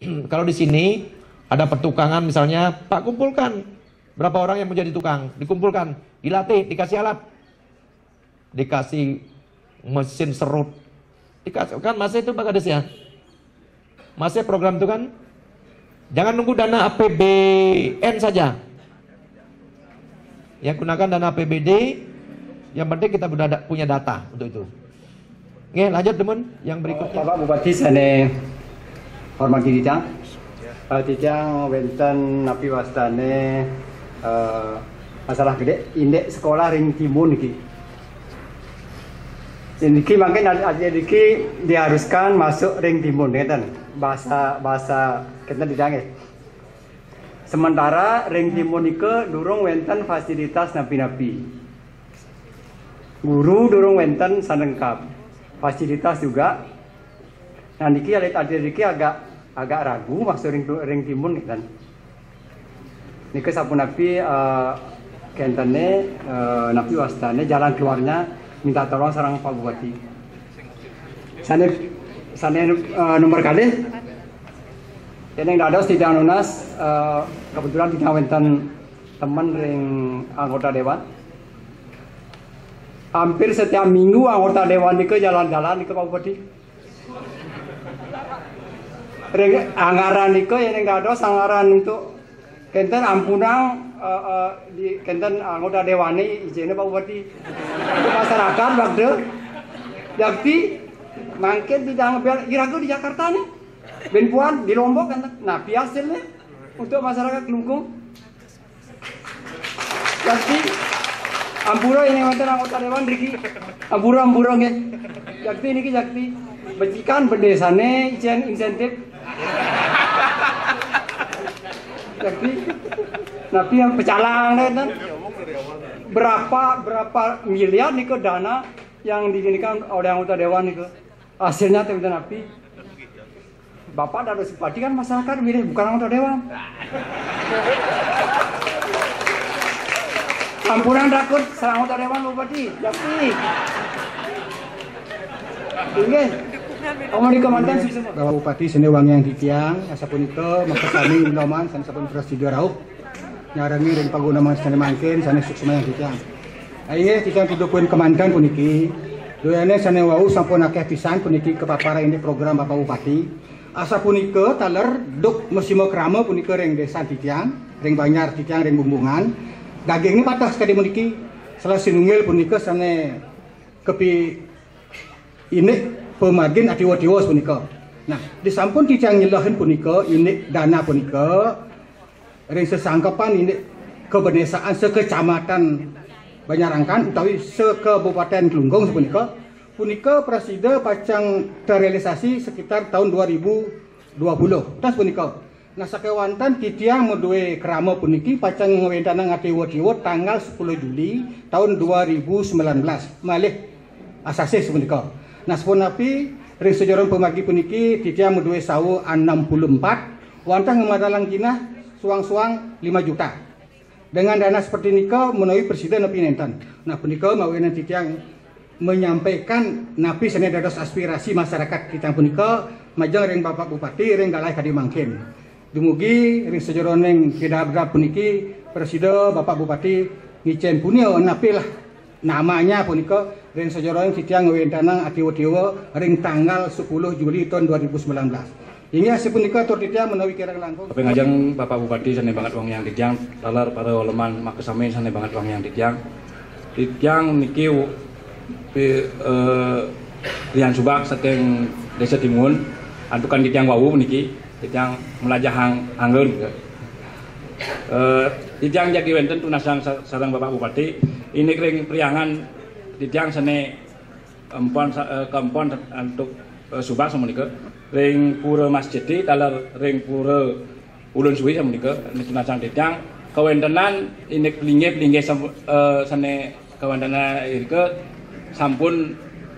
kalau di sini ada pertukangan misalnya, Pak kumpulkan berapa orang yang mau jadi tukang, dikumpulkan, dilatih, dikasih alat, dikasih mesin serut, dikasih kan masa itu Pak Kades ya, masa program itu kan, jangan nunggu dana APBN saja, yang gunakan dana APBD, yang penting kita punya data untuk itu. Oke, lanjut teman, yang berikutnya. Bapak Bupati sane hormati Dijang. Dijang wenten napi wastane masalah gede indek sekolah ring timun iki. Niki makin adik iki diharuskan masuk ring timun ngeten. Bahasa kita Dijang. Sementara ring timun iki durung wenten fasilitas napi-napi. Guru durung wenten sanengkap. Fasilitas juga. Nah niki adik iki agak ragu masuk ring timun kan. Niki sapunapi kentene napi wastane jalan keluarnya minta tolong sarang Pak Bupati. Sane nomor kali. Yang dados tidak nunas kebetulan tidak wenten teman ring anggota dewan. Hampir setiap minggu anggota dewan niki jalan-jalan ke Pak Bupati. Anggaran niko yang enggak ada anggaran untuk kenten ampunang di kenten anggota dewan ini izinnya Pak Bupati untuk masyarakat waktu jadi mungkin tidak ngambil irago di Jakarta nih benpuan di Lombok kan nah hasilnya untuk masyarakat Kelungkung jadi ampura ini kenten anggota dewan Riki ampura ya jadi niki jadi bajikan berdesane izin insentif jadi napi yang pecalang kan berapa miliar nih ke dana yang diginikan oleh anggota dewan nih ke hasilnya teman napi bapak dan simpati kan masyarakat milih bukan anggota dewan ampunan rakut serang anggota dewan bupati jadi ini Omong di kemantan Bapak Bupati seni wang yang ditiang asapun itu maka kami Indoman sana sapun prosedur raup nyarangi dari pagunaman sana mangkin sana suksema yang ditiang aye tiang tudukun kemantan puniki doyane sana wau sampun akeh pisan puniki kepapara ini program Bapak Bupati asapun itu taler duk musim krama puniki ring desa ditiang ring Banyar ditiang ring Bumbungan daging ini patah sekali puniki salah sinungil puniki sana kepi ini pemagin atiwa-tiwa punika. Nah, disampun dicang nyelahin punika ini dana punika ring sesangkapan ini keberdesaan sekecamatan Banyarangkan utawi sekebupaten Kelungkung punika presida pacang terrealisasi sekitar tahun 2020. Tas punika. Nah, sakewanten titiang meduwe krama puniki pacang ngewentana ngatiwa-tiwa tanggal 10 Juli tahun 2019. Malih asase punika. Nah, sepunapi ring sejoron pemagi puniki titiang meduwe sawu 64 wantah ngemadalang kinah suang-suang 5 juta. Dengan dana seperti nika menawi presiden napi nenten. Nah, punika mawinan titiang menyampaikan napi sene dados aspirasi masyarakat kita punika majeng ring Bapak Bupati ring galai kadi mangkin. Dumugi ring sejoron ning kidabra puniki presiden Bapak Bupati ngicen punia napi lah namanya punika ring sejoron titiang ngewentana atiwa-tiwa ring tanggal 10 Juli tahun 2019. Hingga sepunika tur titiang menawi kirang langkung. Tapi ngajeng Bapak Bupati sane banget wong yang titiang talar para oleman makesame sane banget wong yang titiang. Titiang niki Rian Subak saking Desa Timun antukan titiang wawu niki titiang melajah hanggeun. Titiang jagi wenten tunasang sareng Bapak Bupati ini ring priangan titiang sene kempon untuk Subak samunika ring pura masjid talar ring pura ulun suwi samunika tunasang titiang kawentenan ini pelinge sene kawendana irke sampun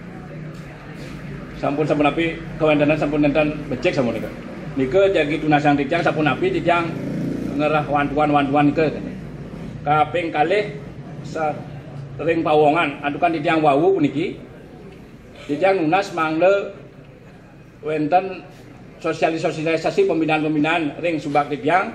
api kawentenan sampun nenten becek samunika nika jagi tunasang titiang sampun api titiang ngerah wantuan ke kaping kalih ring pawongan adukan titiang wawu puniki titiang nunas mangle wenten sosialisasi pembinaan ring subak tiang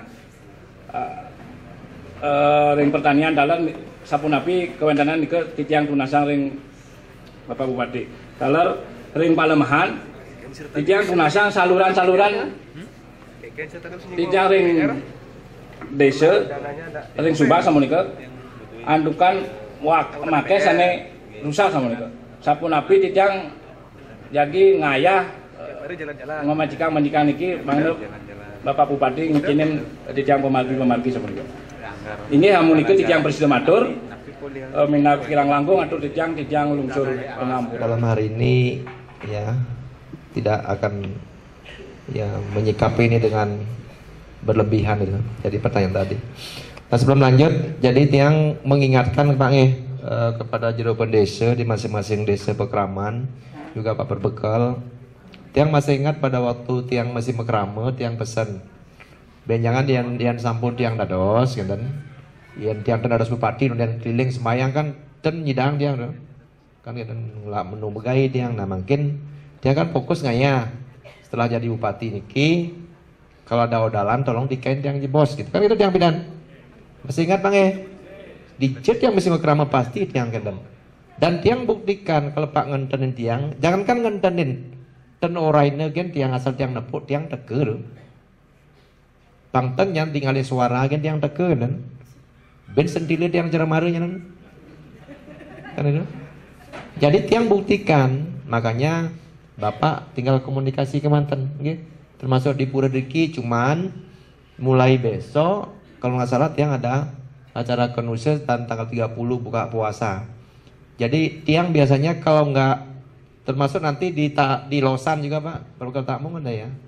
ring pertanian dalam sapunapi kewenangan ke tiang tunasang ring Bapak Bupati. Dalam ring Palemahan tiang tunasang saluran-saluran tiang ring desa ring subak samonika andukan make sane rusak samonika. Sapunapi tiang jadi ngayah ngemajikan niki mangga Bapak Bupati ngikinin tiang pemargi seperti itu. Ini hamun itu tiang presiden matur minat kirang langkung atau tiang lungsur pengampur. Dalam hari ini ya tidak akan ya menyikapi ini dengan berlebihan itu. Jadi pertanyaan tadi. Nah sebelum lanjut, jadi tiang mengingatkan Pak kepada jero desa di masing-masing desa Pekraman juga Pak Berbekal. Tiang masih ingat pada waktu tiang masih mekrame, tiang pesan benjangan dian sampun tiang dados gitu kan. Tiang dados bupati dan keliling semayang kan dan nyidang tiang kan gitu lah menu begai tiang. Nah mungkin tiang kan fokus ngaya setelah jadi bupati niki kalau ada odalan tolong dikain tiang jebos gitu kan, itu tiang bidan. Masih ingat Bang Dijet yang masih mekrame pasti tiang kenden. Dan tiang buktikan kalau Pak ngentenin tiang, jangankan ngentenin ten orangnya gen tiang asal tiang nepuk tiang teker. Pangten yang tinggalin suara gen tiang teker dan ben sentile tiang jeremarunya kan itu. Jadi tiang buktikan, makanya Bapak tinggal komunikasi ke manten, gitu. Termasuk di Pura Diki, cuman mulai besok kalau nggak salah tiang ada acara Kenuse dan tanggal 30 buka puasa. Jadi tiang biasanya kalau nggak termasuk nanti di Losan juga Pak, kalau takmu ada ya.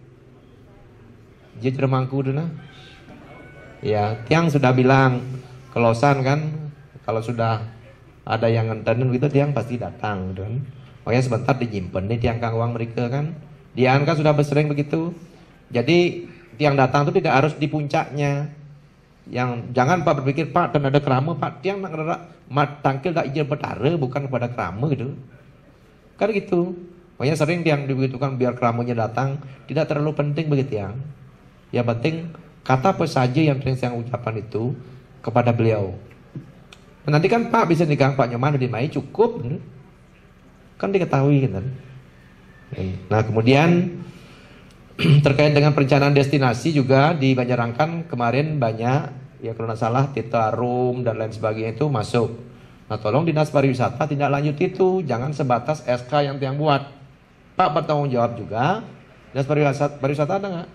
Jadi remangku dulu. Ya, tiang sudah bilang ke Losan kan, kalau sudah ada yang ngentenin gitu tiang pasti datang dan makanya sebentar dijimpen nih tiang kang uang mereka kan. Dian kan sudah bersering begitu. Jadi tiang datang itu tidak harus di puncaknya. Yang jangan Pak berpikir Pak dan ada kerama Pak tiang nak mat tangkil tak izin betara bukan kepada kerama gitu. Kan gitu. Makanya sering tiang diberitakan biar keramanya datang, tidak terlalu penting begitu tiang. Yang penting kata apa saja yang tiang ucapan itu kepada beliau. Nanti kan Pak bisa nikah Pak Nyoman di Mai cukup. Kan diketahui kan. Nah, kemudian terkait dengan perencanaan destinasi juga di Banjarangkan kemarin banyak ya kalau tidak salah Titarum dan lain sebagainya itu masuk. Nah tolong dinas pariwisata tidak lanjut itu, jangan sebatas SK yang tiang buat. Pak bertanggung jawab juga. Dinas pariwisata ada nggak?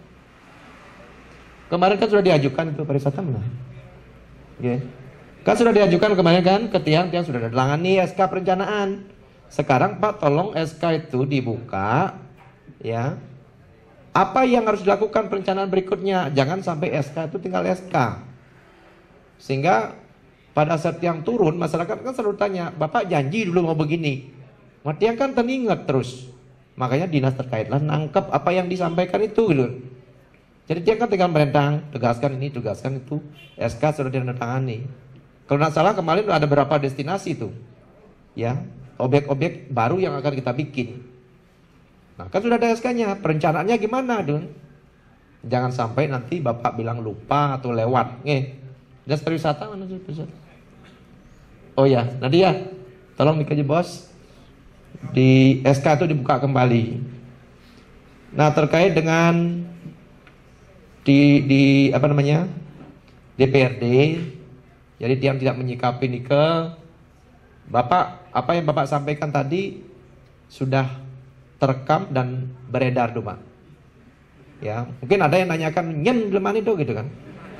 Kemarin kan sudah diajukan itu pariwisata mana? Okay. Kan sudah diajukan kemarin kan ke tiang sudah ditangani SK perencanaan. Sekarang Pak tolong SK itu dibuka ya. Apa yang harus dilakukan perencanaan berikutnya? Jangan sampai SK itu tinggal SK. Sehingga pada saat yang turun, masyarakat kan selalu tanya, Bapak janji dulu mau begini. Matiang kan teringat terus. Makanya dinas terkaitlah nangkep apa yang disampaikan itu gitu. Jadi dia kan tinggal merentang, tegaskan ini, tegaskan itu. SK sudah ditandatangani. Kalau tidak salah kemarin ada berapa destinasi itu. Ya, objek-objek baru yang akan kita bikin. Nah kan sudah ada SK-nya, perencanaannya gimana dong? Jangan sampai nanti Bapak bilang lupa atau lewat. Dinas pariwisata mana sih? Oh ya, Nadia, tolong dikaji bos. Di SK itu dibuka kembali. Nah terkait dengan di apa namanya DPRD, jadi tiang tidak menyikapi nikel. Bapak, apa yang Bapak sampaikan tadi sudah terekam dan beredar tuh Pak. Ya, mungkin ada yang nanyakan nyen leman itu gitu kan.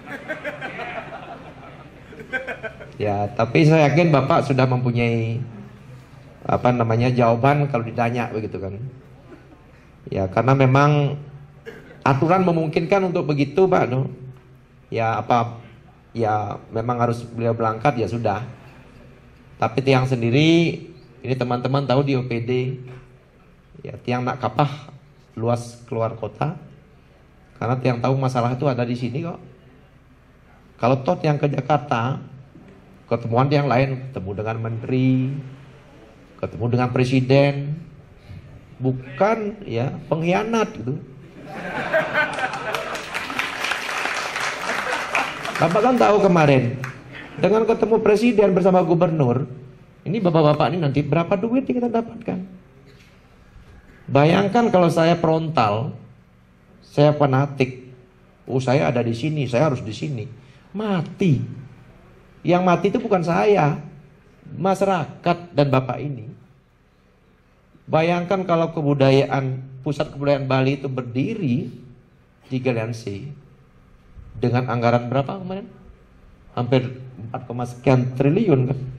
Ya, tapi saya yakin Bapak sudah mempunyai apa namanya jawaban kalau ditanya begitu kan. Ya, karena memang aturan memungkinkan untuk begitu Pak no. Ya apa ya memang harus beliau berangkat ya sudah. Tapi tiang sendiri ini teman-teman tahu di OPD ya tiang nak kapah luas keluar kota karena tiang tahu masalah itu ada di sini kok. Kalau toh tiang ke Jakarta ketemuan tiang lain, ketemu dengan menteri, ketemu dengan presiden, bukan ya pengkhianat gitu. Bapak kan tahu kemarin, dengan ketemu presiden bersama gubernur, ini bapak-bapak ini nanti berapa duit yang kita dapatkan. Bayangkan kalau saya frontal, saya fanatik, saya ada di sini, saya harus di sini, mati. Yang mati itu bukan saya, masyarakat dan bapak ini. Bayangkan kalau pusat kebudayaan Bali itu berdiri di Galiansi dengan anggaran berapa kemarin? Hampir 4, sekian triliun kan?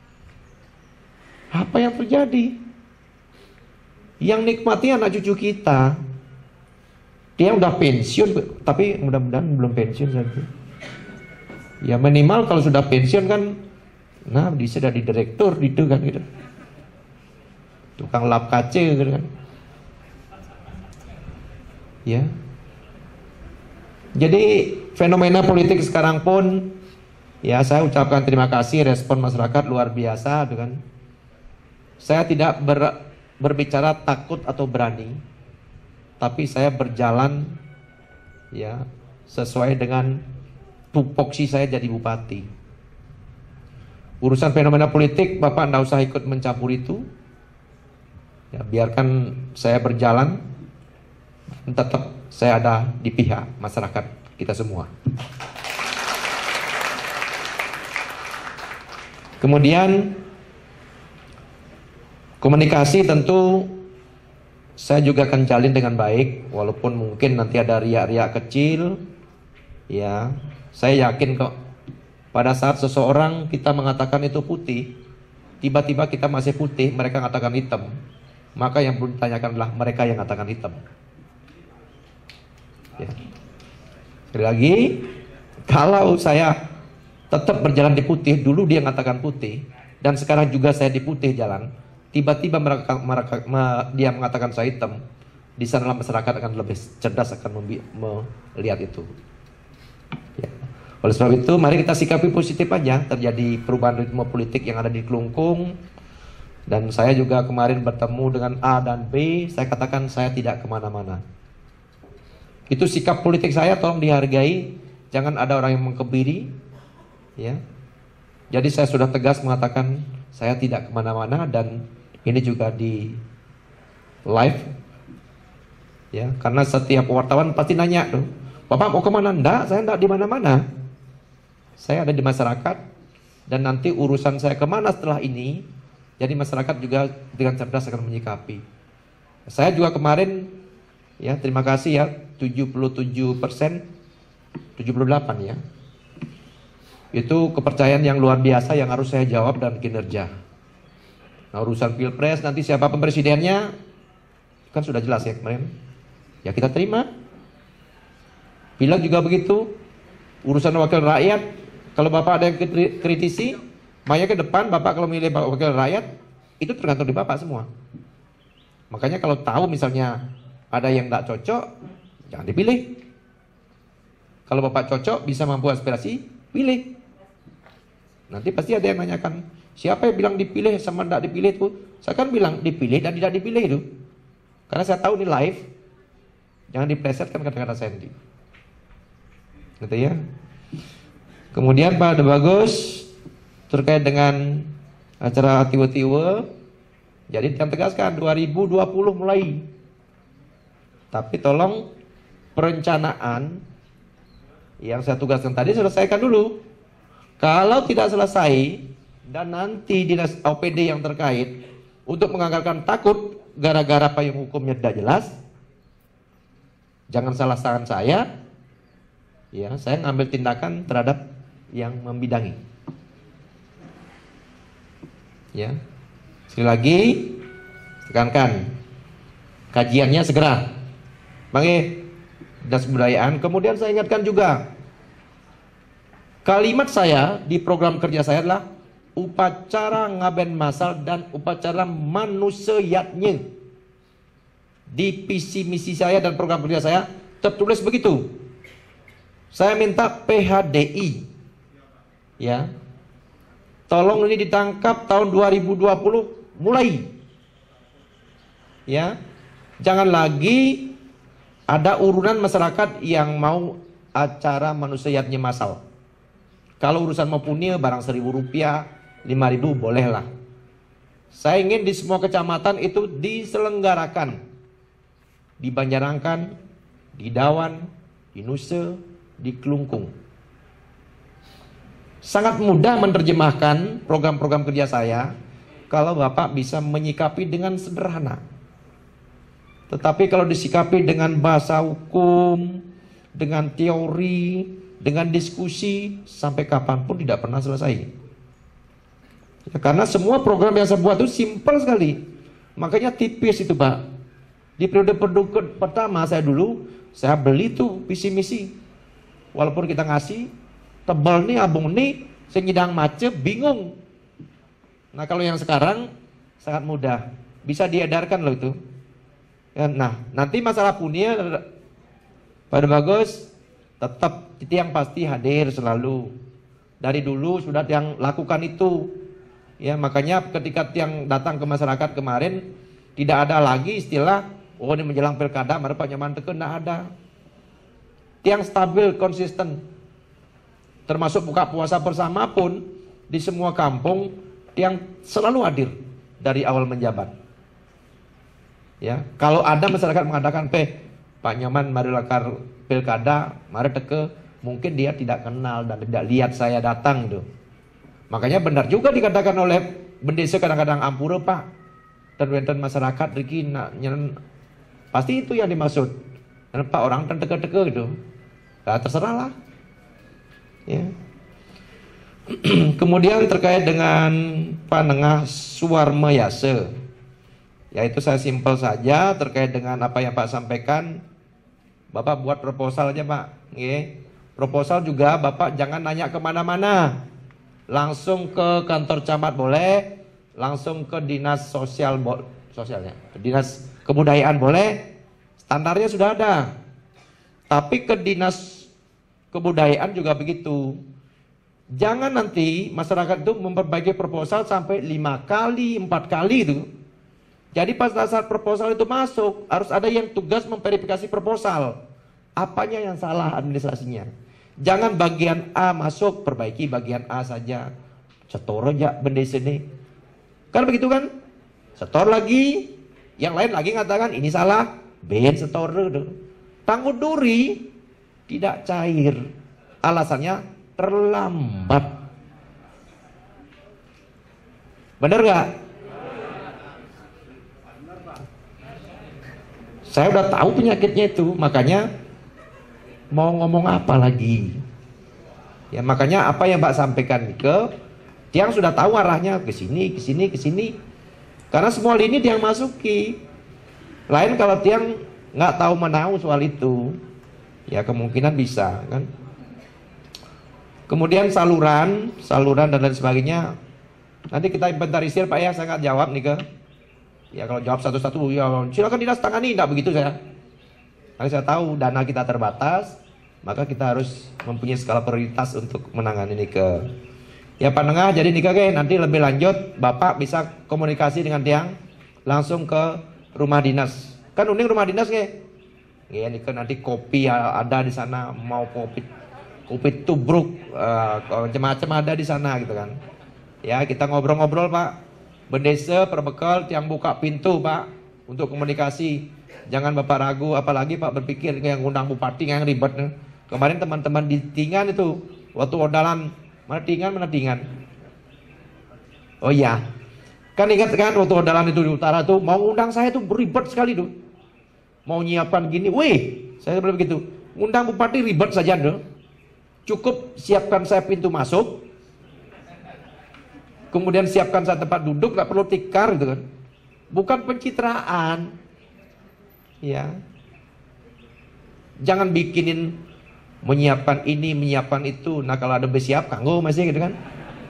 Apa yang terjadi? Yang nikmati anak cucu kita. Dia udah pensiun, tapi mudah-mudahan belum pensiun saja. Ya minimal kalau sudah pensiun kan, nah dia sudah di direktur gitu kan gitu. Tukang lap kaca gitu kan. Ya. Jadi fenomena politik sekarang pun, ya saya ucapkan terima kasih respon masyarakat luar biasa dengan. Saya tidak berbicara takut atau berani, tapi saya berjalan ya sesuai dengan tupoksi saya jadi bupati. Urusan fenomena politik Bapak tidak usah ikut mencampur itu. Ya, biarkan saya berjalan, tetap saya ada di pihak masyarakat kita semua. Kemudian komunikasi tentu saya juga akan jalin dengan baik, walaupun mungkin nanti ada riak-riak kecil. Ya, saya yakin kok pada saat seseorang kita mengatakan itu putih, tiba-tiba kita masih putih, mereka mengatakan hitam, maka yang perlu ditanyakan adalah mereka yang mengatakan hitam. Ya. Sekali lagi, kalau saya tetap berjalan di putih, dulu dia mengatakan putih, dan sekarang juga saya di putih jalan, tiba-tiba dia mengatakan saya hitam, di sana masyarakat akan lebih cerdas akan melihat itu. Ya. Oleh sebab itu, mari kita sikapi positif aja. Terjadi perubahan ritme politik yang ada di Kelungkung, dan saya juga kemarin bertemu dengan A dan B. Saya katakan saya tidak kemana-mana. Itu sikap politik saya, tolong dihargai. Jangan ada orang yang mengkebiri. Ya. Jadi saya sudah tegas mengatakan saya tidak kemana-mana, dan ini juga di live. Ya, karena setiap wartawan pasti nanya tuh, Bapak mau kemana? Enggak, saya enggak di mana-mana. Saya ada di masyarakat, dan nanti urusan saya kemana setelah ini, jadi masyarakat juga dengan cerdas akan menyikapi. Saya juga kemarin, ya terima kasih ya, 77%, 78 ya. Itu kepercayaan yang luar biasa yang harus saya jawab dan kinerja. Nah urusan pilpres nanti siapa presidennya, kan sudah jelas ya kemarin. Ya kita terima. Pileg juga begitu. Urusan wakil rakyat, kalau Bapak ada yang kritisi, maju ke depan. Bapak kalau milih wakil rakyat, itu tergantung di Bapak semua. Makanya kalau tahu misalnya ada yang tidak cocok, jangan dipilih. Kalau Bapak cocok, bisa mampu aspirasi, pilih. Nanti pasti ada yang nanyakan, siapa yang bilang dipilih sama tidak dipilih itu? Saya kan bilang dipilih dan tidak dipilih itu. Karena saya tahu ini live, jangan diplesetkan kata-kata Sandy. Gitu ya. Kemudian Pak De Bagus terkait dengan acara tiwa-tiwa, jadi yang tegaskan 2020 mulai. Tapi tolong perencanaan yang saya tugaskan tadi selesaikan dulu. Kalau tidak selesai dan nanti dinas OPD yang terkait untuk menganggarkan takut gara-gara payung hukumnya tidak jelas, jangan salah tangan saya. Ya, saya ngambil tindakan terhadap yang membidangi. Ya, sekali lagi tekankan kajiannya segera, Bang Dinas Kebudayaan. Kemudian saya ingatkan juga, kalimat saya di program kerja saya adalah upacara ngaben masal dan upacara manusiatnya. Di visi misi saya dan program kerja saya tertulis begitu. Saya minta PHDI, ya, tolong ini ditangkap tahun 2020 mulai, ya, jangan lagi Ada urunan masyarakat yang mau acara manusiatnya massal. Kalau urusan mau punya barang Rp1.000, Rp5.000 bolehlah. Saya ingin di semua kecamatan itu diselenggarakan. Di Banjarangkan, di Dawan, di Nusa, di Kelungkung. Sangat mudah menerjemahkan program-program kerja saya kalau Bapak bisa menyikapi dengan sederhana. Tetapi kalau disikapi dengan bahasa hukum, dengan teori, dengan diskusi, sampai kapanpun tidak pernah selesai. Ya, karena semua program yang saya buat itu simpel sekali. Makanya tipis itu Pak. Di periode pertama saya beli tuh visi misi. Walaupun kita ngasih, tebal nih, abung nih, saya nyidang macet, bingung. Nah kalau yang sekarang sangat mudah. Bisa diedarkan loh itu. Nah nanti masalah punya pada bagus, tetap itu yang pasti hadir selalu. Dari dulu sudah yang lakukan itu. Ya makanya ketika yang datang ke masyarakat kemarin tidak ada lagi istilah oh ini menjelang pilkada mari Pak Nyoman teken, tidak ada. Yang stabil konsisten. Termasuk buka puasa bersama pun di semua kampung yang selalu hadir dari awal menjabat. Ya, kalau ada masyarakat mengatakan Pak Nyoman mari lakar pilkada, mari teke, mungkin dia tidak kenal dan tidak lihat saya datang tuh. Makanya benar juga dikatakan oleh bendesa kadang-kadang ampura Pak. Dan wenten masyarakat riki pasti itu yang dimaksud. Dan Pak orang teke-teke gitu. Nah, terserah lah. Ya. Kemudian terkait dengan Panengah Suwarma Yase. Yaitu saya simpel saja terkait dengan apa yang Pak sampaikan. Bapak buat proposal aja Pak. Ya. Proposal juga Bapak jangan nanya kemana-mana. Langsung ke kantor camat boleh. Langsung ke dinas sosialnya. Dinas kebudayaan boleh. Standarnya sudah ada. Tapi ke dinas kebudayaan juga begitu. Jangan nanti masyarakat itu memperbaiki proposal sampai 5 kali, 4 kali itu. Jadi pas saat proposal itu masuk, harus ada yang tugas memverifikasi proposal. Apanya yang salah administrasinya. Jangan bagian A masuk, perbaiki bagian A saja. Setor aja benda sini. Kan begitu kan? Setor lagi, yang lain lagi mengatakan ini salah, ben setor dulu. Tangguh duri tidak cair. Alasannya terlambat. Benar gak? Saya udah tahu penyakitnya itu, makanya mau ngomong apa lagi? Ya makanya apa yang Pak sampaikan ke Tiang sudah tahu arahnya ke sini, ke sini, ke sini. Karena semua lini Tiang masuki. Lain kalau Tiang nggak tahu menahu soal itu, ya kemungkinan bisa kan. Kemudian saluran dan lain sebagainya. Nanti kita inventarisir Pak ya, saya nggak jawab nih ke. Ya kalau jawab satu-satu, ya silakan dinas tangani, tidak begitu saya. Karena saya tahu dana kita terbatas, maka kita harus mempunyai skala prioritas untuk menangani ini ke. Ya Panengah, jadi nih ke nanti lebih lanjut Bapak bisa komunikasi dengan Tiang langsung ke rumah dinas. Kan uning rumah dinas ke? Ya nih ke nanti kopi ada di sana, mau kopi tubruk, macam-macam ada di sana gitu kan. Ya kita ngobrol-ngobrol Pak. Bendesa perbekal Tiang buka pintu Pak untuk komunikasi. Jangan Bapak ragu, apalagi Pak berpikir yang undang bupati yang ribet. Kemarin teman-teman di Tingan itu waktu odalan mana Tingan. Oh iya, kan ingat kan waktu odalan itu di utara tuh mau undang saya tuh ribet sekali tuh. Mau nyiapkan gini, wih saya bilang begitu. Undang bupati ribet saja tuh. Cukup siapkan saya pintu masuk. Kemudian siapkan saya tempat duduk, nggak perlu tikar gitu kan. Bukan pencitraan. Ya. Jangan bikinin menyiapkan ini, menyiapkan itu. Nah kalau ada bersiap, kanggo masih gitu kan.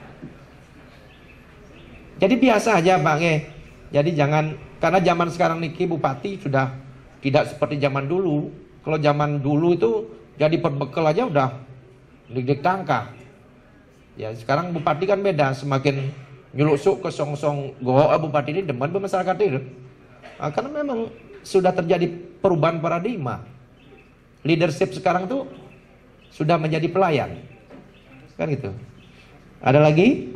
Jadi biasa aja Pak nge. Jadi jangan, karena zaman sekarang niki bupati sudah tidak seperti zaman dulu. Kalau zaman dulu itu jadi perbekal aja udah dik-dik tangka. Ya sekarang bupati kan beda, semakin nyulusuk ke song-song goa bupati ini demen masyarakat itu. Nah, karena memang sudah terjadi perubahan paradigma. leadership sekarang tuh sudah menjadi pelayan. Kan gitu. Ada lagi?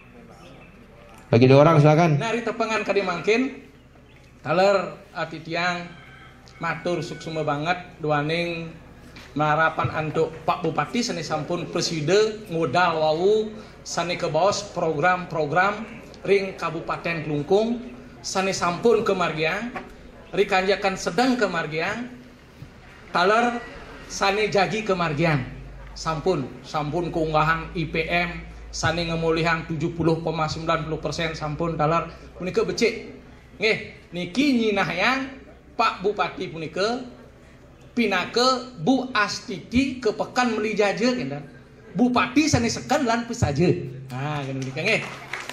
Bagi 2 orang silakan. Nari tepengan kadi mangkin taler ati tiang matur suksuma banget duaning marapan antuk Pak Bupati sani sampun preside ngodal wau sani kebaos program-program ring Kabupaten Klungkung sani sampun kemargiang rikanjakan sedang kemargiang taler sani jagi kemargiang sampun keunggahan IPM sani ngemulihan 70,90% sampun taler punika becik nggih niki nyinahyan Pak Bupati punika pinake Bu Astiti ke Pekan Melijaje kan Bupati sani sekan lan pesaje nah gini nggih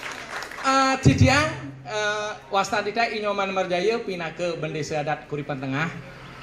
titiang wastadita Inyoman Marjaya pinake Bendesa Adat Kuripan Tengah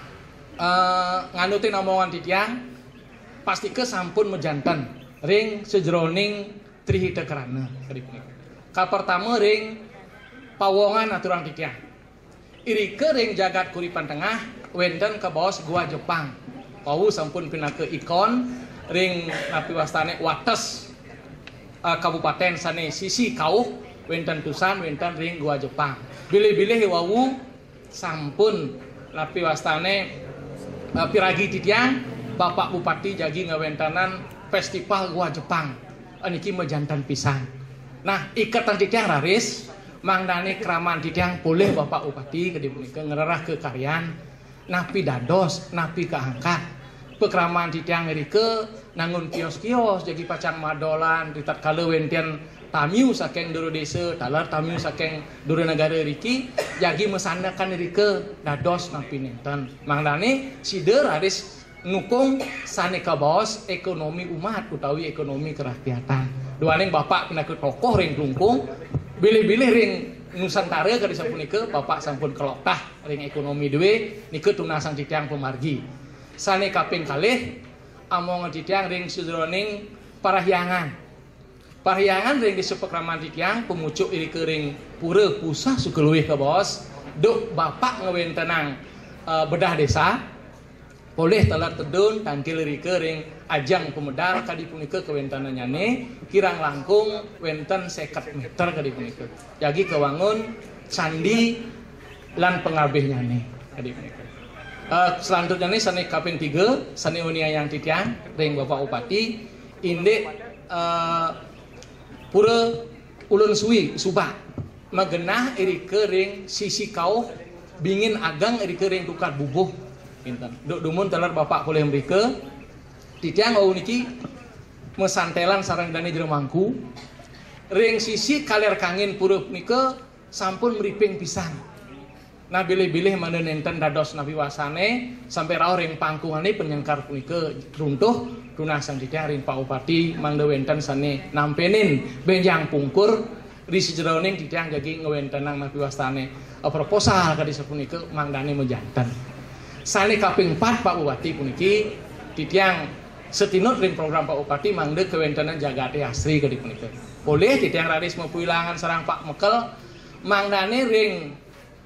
nganutin omongan titiang pasti ke sampun mejantan ring sejroning trihita kerana ka pertama ring pawongan aturan titiang irike ring jagat Kuripan Tengah wenten ke bawah gua Jepang pau sampun pindah ke ikon ring napi wastane wates kabupaten sane sisi kauh wenten tusan wenten ring gua Jepang bilih-bilih wau sampun napi wastane piragi titiang Bapak Bupati jagi ngawentanan festival gua Jepang niki mejantan pisan. Nah, ikatan titiang raris mangdane kraman titiang boleh Bapak Bupati ke dipunika ngererah ke karyan napi dados napi keangkat pekraman titiang rike nangun kios-kios jadi pacan madolan ditat kala wentian tamiu saking duru desa talar tamiu saking duru negara riki jagi mesandakan rike dados napi nenten mangdane sider raris nukung saneka bos ekonomi umat utawi ekonomi kerakyatan duaning Bapak pindah ke tokoh ring Klungkung bilih-bilih ring Nusantara kada sapunika Bapak sampun kelotah ring ekonomi dewe nike tunasang titiang pemargi sane kaping kalih amongan titiang ring sejroning parahyangan ring di sepekraman titiang pemucuk iri ring pura pusah sukeluwih ke bos duk Bapak ngewentenang bedah desa boleh telat tedun tangkil rike ring ajang pemedal kadi punika kewentanan nyane kirang langkung wenten 50 meter kadi punika jagi kewangun candi lan pengabeh nyane kadi punika selanjutnya nih sani kaping 3 sani uniayang titiang ring Bapak Bupati indek pura ulun suwi subak magenah irike ring sisi kauh bingin agang irike ring tukar bubuh duk dumun telar Bapak boleh mereka titiang wau niki mesantelan sarang dani jero mangku ring sisi kaler kangin pura nika sampun meriping pisan nah bilih-bilih mana nenten dados nabi wasane sampai rao ring pangkungane penyengkar punika runtuh tunasan titiang ring Pak Bupati mangda wenten sane nampenin benjang pungkur di sejroning titiang jagi ngewentenang nabi wasane proposal kadi sapunika mangdane mejanten sane kaping 4 Pak Bupati puniki titiang setinut ring program Pak Bupati mangde kewentanan jagate asri ke dipunika boleh titiang raris mempuilangan sarang Pak Mekel mangdane ring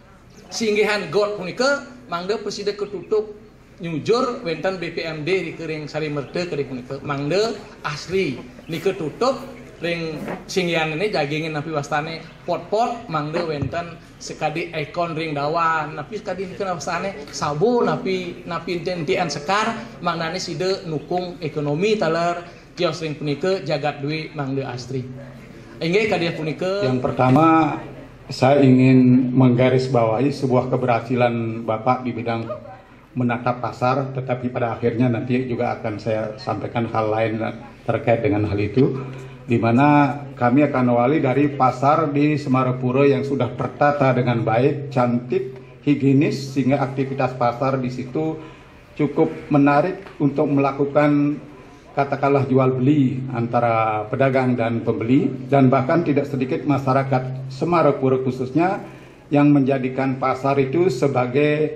singgihan got punika mangde preside ketutup nyujur wenten BPMD di ring Sari Merde ke dipunika mangde asri nike tutup ring singgihan ini jagingin napi wastane pot-pot mangde wenten sekadi ikon ring dawan napi sekadi dikeun wastane sabu napi tentian sekar mangdane side nukung ekonomi taler kios ring punika jagat duit mangde astri inggih kadia punika yang pertama saya ingin menggarisbawahi sebuah keberhasilan Bapak di bidang menatap pasar tetapi pada akhirnya nanti juga akan saya sampaikan hal lain terkait dengan hal itu di mana kami akan awali dari pasar di Semarapura yang sudah tertata dengan baik, cantik, higienis sehingga aktivitas pasar di situ cukup menarik untuk melakukan katakanlah jual beli antara pedagang dan pembeli dan bahkan tidak sedikit masyarakat Semarapura khususnya yang menjadikan pasar itu sebagai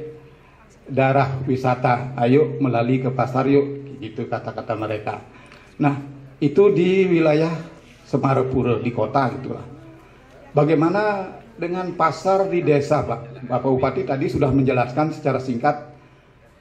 daerah wisata. Ayo melalui ke pasar yuk, gitu kata-kata mereka. Nah, itu di wilayah Semarapura di kota gitulah. Bagaimana dengan pasar di desa, Pak? Bapak Bupati tadi sudah menjelaskan secara singkat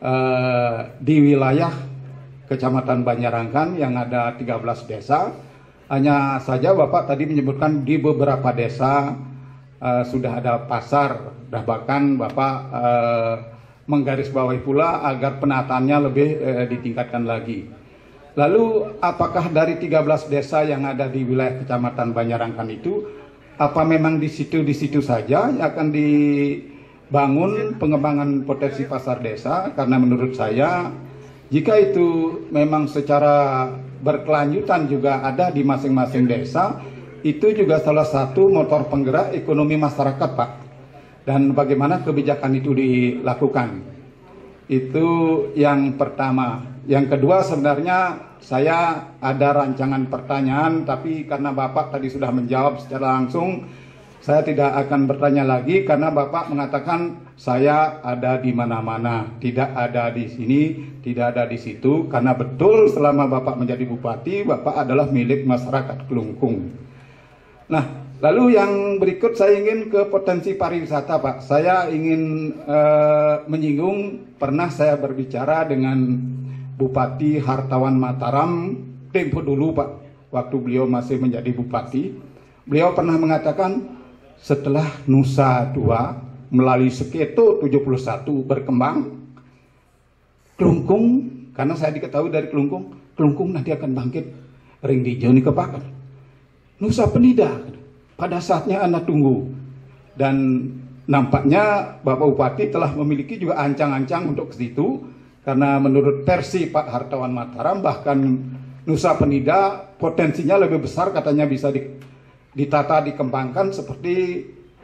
di wilayah Kecamatan Banjarangkan yang ada 13 desa. Hanya saja Bapak tadi menyebutkan di beberapa desa sudah ada pasar, dan bahkan Bapak menggarisbawahi pula agar penataannya lebih ditingkatkan lagi. Lalu apakah dari 13 desa yang ada di wilayah Kecamatan Banjarangkan itu, apa memang di situ saja yang akan dibangun pengembangan potensi pasar desa? Karena menurut saya, jika itu memang secara berkelanjutan juga ada di masing-masing desa, itu juga salah satu motor penggerak ekonomi masyarakat, Pak. Dan bagaimana kebijakan itu dilakukan? Itu yang pertama. Yang kedua, sebenarnya saya ada rancangan pertanyaan, tapi karena Bapak tadi sudah menjawab secara langsung, saya tidak akan bertanya lagi karena Bapak mengatakan saya ada di mana-mana, tidak ada di sini, tidak ada di situ, karena betul selama Bapak menjadi bupati, Bapak adalah milik masyarakat Kelungkung. Nah, lalu yang berikut saya ingin ke potensi pariwisata, Pak. Saya ingin menyinggung, pernah saya berbicara dengan Bupati Hartawan Mataram tempo dulu, Pak, waktu beliau masih menjadi bupati. Beliau pernah mengatakan setelah Nusa Dua melalui Seketo 71 berkembang, Kelungkung, karena saya diketahui dari Kelungkung nanti akan bangkit ring di Joni Kepakan. Nusa Penida pada saatnya anak tunggu, dan nampaknya Bapak Bupati telah memiliki juga ancang-ancang untuk ke situ. Karena menurut versi Pak Hartawan Mataram, bahkan Nusa Penida potensinya lebih besar, katanya bisa ditata, dikembangkan seperti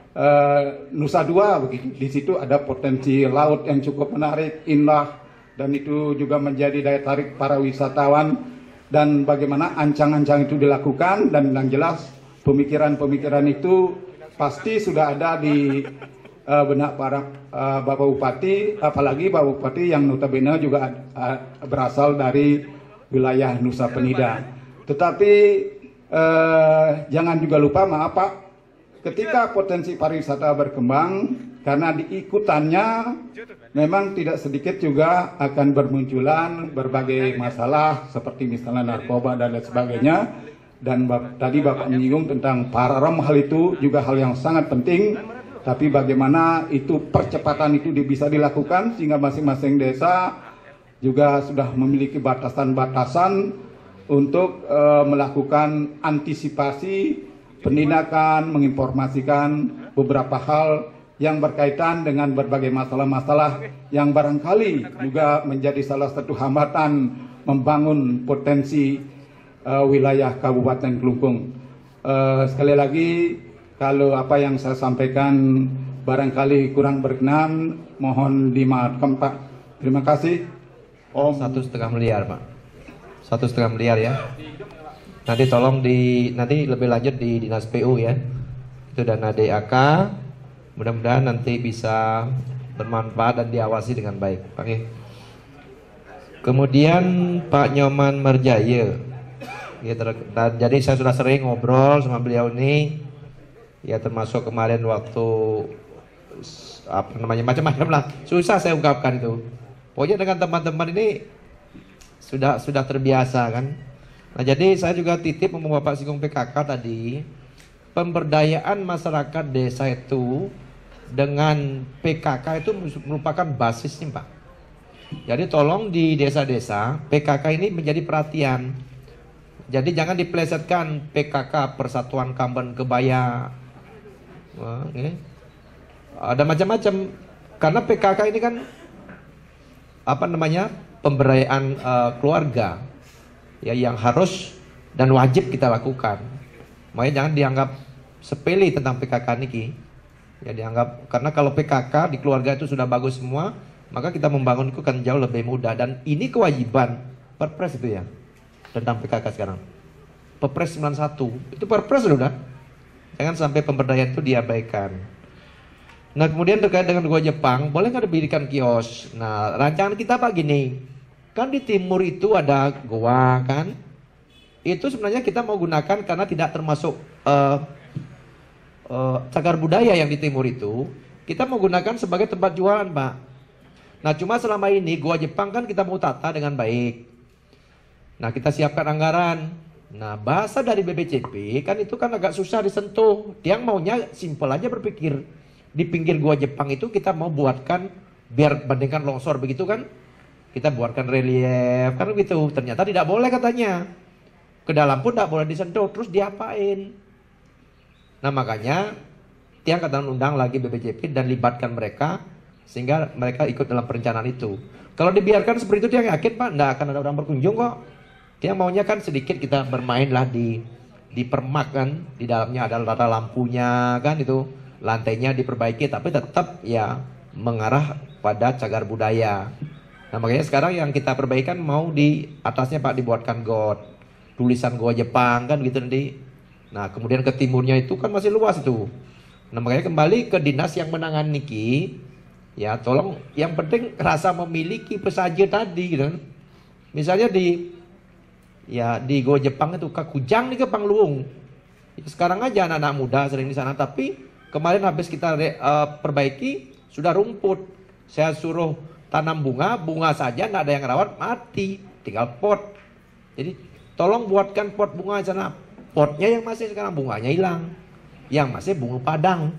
Nusa Dua begitu. Di situ ada potensi laut yang cukup menarik, indah, dan itu juga menjadi daya tarik para wisatawan. Dan bagaimana ancang-ancang itu dilakukan, dan yang jelas pemikiran-pemikiran itu pasti sudah ada di benak para Bapak Bupati, apalagi Bapak Bupati yang notabene juga berasal dari wilayah Nusa Penida. Tetapi jangan juga lupa, maaf Pak, ketika potensi pariwisata berkembang, karena diikutannya memang tidak sedikit juga akan bermunculan berbagai masalah seperti misalnya narkoba dan lain sebagainya. Dan tadi Bapak menyinggung tentang pararam, hal itu juga hal yang sangat penting. Tapi bagaimana itu percepatan itu bisa dilakukan sehingga masing-masing desa juga sudah memiliki batasan-batasan untuk melakukan antisipasi, penindakan, menginformasikan beberapa hal yang berkaitan dengan berbagai masalah-masalah yang barangkali juga menjadi salah satu hambatan membangun potensi wilayah Kabupaten Kelungkung. Sekali lagi, kalau apa yang saya sampaikan barangkali kurang berkenan, mohon dimaafkan Pak. Terima kasih. Om. 1,5 miliar Pak. 1,5 miliar ya. Nanti tolong nanti lebih lanjut di Dinas PU ya. Itu dana DAK. Mudah-mudahan nanti bisa bermanfaat dan diawasi dengan baik. Oke. Kemudian Pak Nyoman Merjaya. Ya, jadi saya sudah sering ngobrol sama beliau ini. Ya, termasuk kemarin waktu apa namanya, macam-macam lah, susah saya ungkapkan itu. Pokoknya dengan teman-teman ini sudah terbiasa kan. Nah, jadi saya juga titip ngomong Bapak singgung PKK tadi, pemberdayaan masyarakat desa itu dengan PKK itu merupakan basisnya Pak. Jadi tolong di desa-desa PKK ini menjadi perhatian. Jadi jangan dipelesetkan PKK Persatuan Kamben Kebaya. Okay. Ada macam-macam, karena PKK ini kan apa namanya, pemberdayaan keluarga ya, yang harus dan wajib kita lakukan. Makanya jangan dianggap sepele tentang PKK niki. Ya dianggap, karena kalau PKK di keluarga itu sudah bagus semua, maka kita membangun itu kan jauh lebih mudah. Dan ini kewajiban Perpres itu ya, tentang PKK sekarang. Perpres 91 itu Perpres sudah. Jangan sampai pemberdayaan itu diabaikan. Nah, kemudian terkait dengan gua Jepang, boleh nggak didirikan kios? Nah, rancangan kita Pak gini, kan di timur itu ada goa kan? Itu sebenarnya kita mau gunakan karena tidak termasuk cagar budaya yang di timur itu. Kita mau gunakan sebagai tempat jualan Pak. Nah cuma selama ini Goa Jepang kan kita mau tata dengan baik. Nah kita siapkan anggaran. Nah bahasa dari BPJP kan itu kan agak susah disentuh. Dia maunya simpel aja berpikir. Di pinggir Goa Jepang itu kita mau buatkan, biar bandingkan longsor begitu kan, kita buatkan relief kan begitu. Ternyata tidak boleh katanya. Ke dalam pun tidak boleh disentuh. Terus diapain? Nah makanya Tiang kata undang lagi BPJP dan libatkan mereka sehingga mereka ikut dalam perencanaan itu. Kalau dibiarkan seperti itu Tiang yakin Pak tidak akan ada orang berkunjung kok. Tiang maunya kan sedikit kita bermain lah di permak kan, di dalamnya ada tata lampunya kan itu, lantainya diperbaiki tapi tetap ya mengarah pada cagar budaya. Nah makanya sekarang yang kita perbaikan mau di atasnya Pak dibuatkan got, tulisan Goa Jepang kan gitu nanti. Nah kemudian ke timurnya itu kan masih luas itu. Nah makanya kembali ke dinas yang menangani niki, ya tolong yang penting rasa memiliki pesaja tadi gitu. Misalnya di Goa Jepang itu Kakujang nih ke Pangluung. Sekarang aja anak-anak muda sering di sana, tapi kemarin habis kita perbaiki sudah rumput. Saya suruh tanam bunga saja nggak ada yang rawat mati, tinggal pot. Jadi tolong buatkan pot bunga di sana. Potnya yang masih sekarang bunganya hilang. Yang masih bunga padang.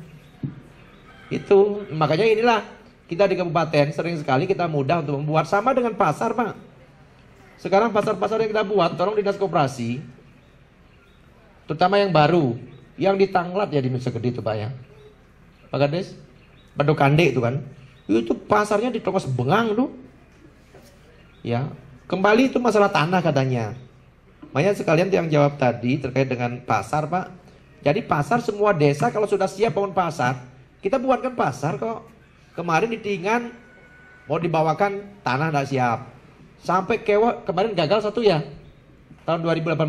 Itu makanya inilah kita di kabupaten sering sekali kita mudah untuk membuat sama dengan pasar Pak. Sekarang pasar-pasar yang kita buat tolong dinas koperasi, terutama yang baru, yang di Tanglat ya di Nusa Gede itu Pak ya, Pak Kades, Pado Kande itu kan, itu pasarnya di Tongos Bengang tuh, ya kembali itu masalah tanah katanya. Makanya sekalian yang jawab tadi terkait dengan pasar Pak. Jadi pasar semua desa kalau sudah siap bangun pasar, kita buatkan pasar kok. Kemarin di Tingan mau dibawakan tanah tidak siap. Sampai Kewa kemarin gagal satu ya. Tahun 2018.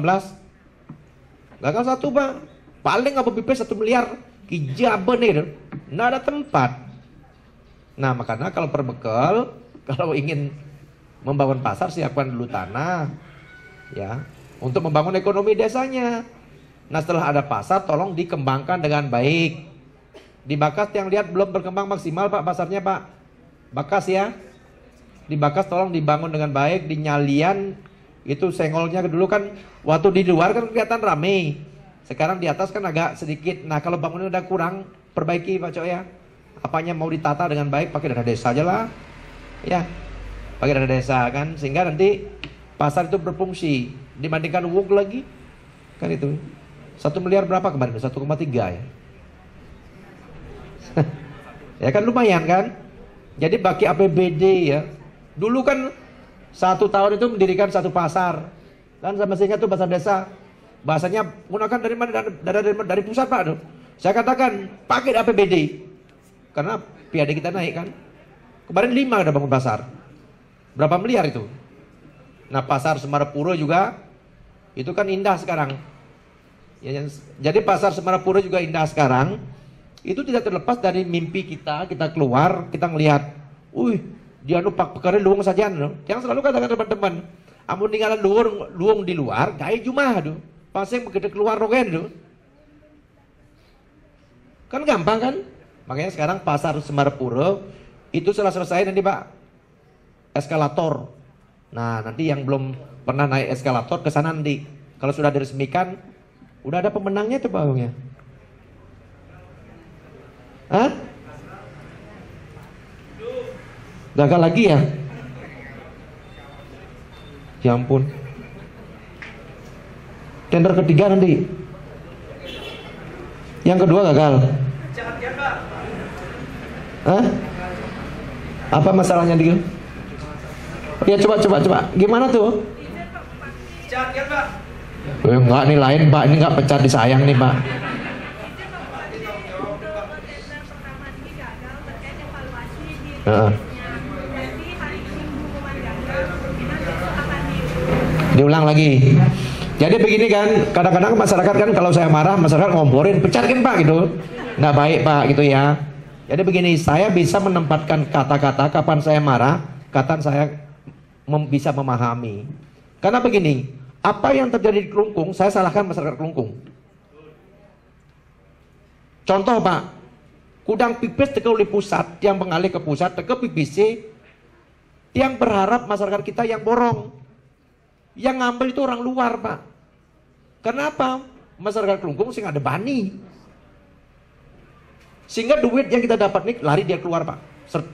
Gagal satu Pak. Paling apa PP 1 miliar. Kijaben nih. Nggak ada tempat. Nah makanya kalau perbekal, kalau ingin membangun pasar siapkan dulu tanah. Ya, untuk membangun ekonomi desanya. Nah setelah ada pasar tolong dikembangkan dengan baik. Di Bakas yang lihat belum berkembang maksimal Pak pasarnya Pak. Bakas ya. Di Bakas tolong dibangun dengan baik. Di Nyalian itu senggolnya dulu kan waktu di luar kan kelihatan rame. Sekarang di atas kan agak sedikit. Nah kalau bangunnya udah kurang perbaiki Pak Cok ya. Apanya mau ditata dengan baik pakai dana desa aja lah. Ya pakai dana desa kan. Sehingga nanti pasar itu berfungsi. Dibandingkan Wuk lagi kan itu 1 miliar berapa kemarin? 1,3 ya. Ya kan lumayan kan. Jadi bagi APBD ya. Dulu kan 1 tahun itu mendirikan 1 pasar. Kan sama sehingga tuh pasar desa. Bahasanya menggunakan dari mana? Dari pusat Pak. Saya katakan pakai APBD. Karena PAD kita naik kan. Kemarin 5 ada bangun pasar. Berapa miliar itu? Nah pasar Semarapura juga itu kan indah sekarang. Ya, jadi pasar Semarapura juga indah sekarang. Itu tidak terlepas dari mimpi kita keluar, kita ngelihat, dia nu pak pekare luung saja, no. Yang selalu katakan teman-teman, amun tinggalan luung di luar, gaya jumah, do. Pasang begitu keluar rogen, do. Kan gampang kan? Makanya sekarang pasar Semarapura itu setelah selesai nanti Pak, eskalator. Nah nanti yang belum pernah naik eskalator ke sana nanti, kalau sudah diresmikan, udah ada pemenangnya tuh Pak ya. Hah? Gagal lagi ya? Ya ampun. Tender ketiga nanti. Yang kedua gagal. Hah? Apa masalahnya dia? Ya coba. Gimana tuh? Enggak nih lain Pak, ini enggak pecat disayang nih Pak. Diulang lagi. Jadi begini kan, kadang-kadang masyarakat kan kalau saya marah, masyarakat ngomporin, pecatkan Pak gitu. Nggak baik Pak gitu ya. Jadi begini, saya bisa menempatkan kata-kata kapan saya marah, kapan saya bisa memahami. Karena begini, apa yang terjadi di Kelungkung, saya salahkan masyarakat Kelungkung. Contoh Pak, Kudang pipis teka uli pusat, yang mengalih ke pusat teka PPC Yang berharap masyarakat kita yang borong. Yang ngambil itu orang luar, Pak. Kenapa? Masyarakat Kelungkung sing ada bani. Sehingga duit yang kita dapat nih lari dia keluar, Pak.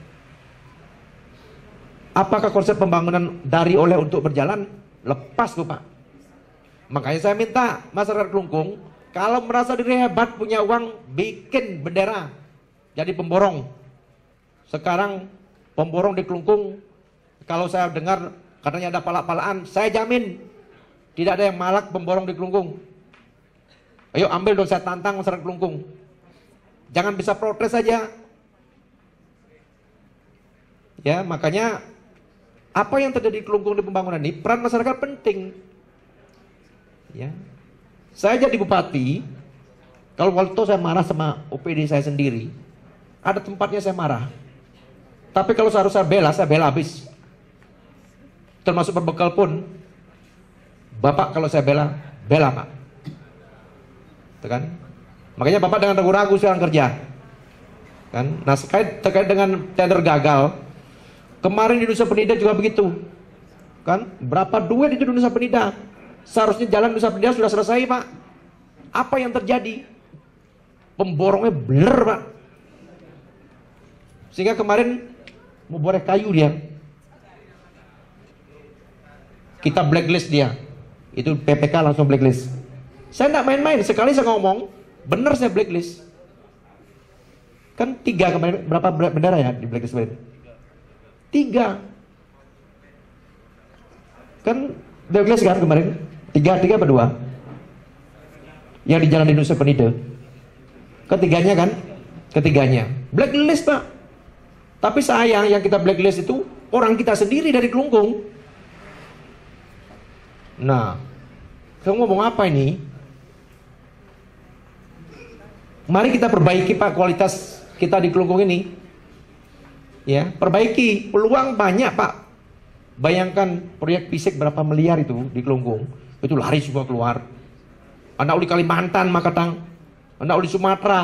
Apakah konsep pembangunan dari oleh untuk berjalan? Lepas tuh, Pak. Makanya saya minta masyarakat Kelungkung, kalau merasa diri hebat punya uang, bikin bendera jadi pemborong. Sekarang pemborong di Kelungkung, kalau saya dengar katanya ada palak-palakan, saya jamin tidak ada yang malak pemborong di Kelungkung. Ayo ambil dong, saya tantang masyarakat Kelungkung. Jangan bisa protes saja. Ya, makanya apa yang terjadi di Kelungkung di pembangunan ini, peran masyarakat penting. Ya. Saya jadi bupati, kalau waktu itu saya marah sama OPD saya sendiri, ada tempatnya saya marah. Tapi kalau seharusnya saya bela habis. Termasuk berbekal pun, Bapak kalau saya bela Pak. Itu kan? Makanya Bapak dengan ragu-ragu sekarang kerja. Kan? Nah, terkait dengan tender gagal, kemarin di Nusa Penida juga begitu. Kan? Berapa duit itu di Nusa Penida? Seharusnya jalan Nusa Penida sudah selesai, Pak. Apa yang terjadi? Pemborongnya blur, Pak. Sehingga kemarin mau boreh kayu dia. Kita blacklist dia. Itu PPK langsung blacklist. Saya tidak main-main. Sekali saya ngomong, benar saya blacklist. Kan 3 kemarin, berapa bendera ya di blacklist kemarin? 3. Kan blacklist kan kemarin? 3 apa 2? Yang di jalan di Nusa Penida. Ketiganya kan? Ketiganya. Blacklist, Pak. Tapi sayang yang kita blacklist itu orang kita sendiri dari Kelungkung. Nah, kamu ngomong apa ini? Mari kita perbaiki, Pak, kualitas kita di Kelungkung ini. Ya, perbaiki. Peluang banyak, Pak. Bayangkan proyek fisik berapa miliar itu di Kelungkung. Itu lari semua keluar. Anak uli Kalimantan, Makatang. Anak uli Sumatera.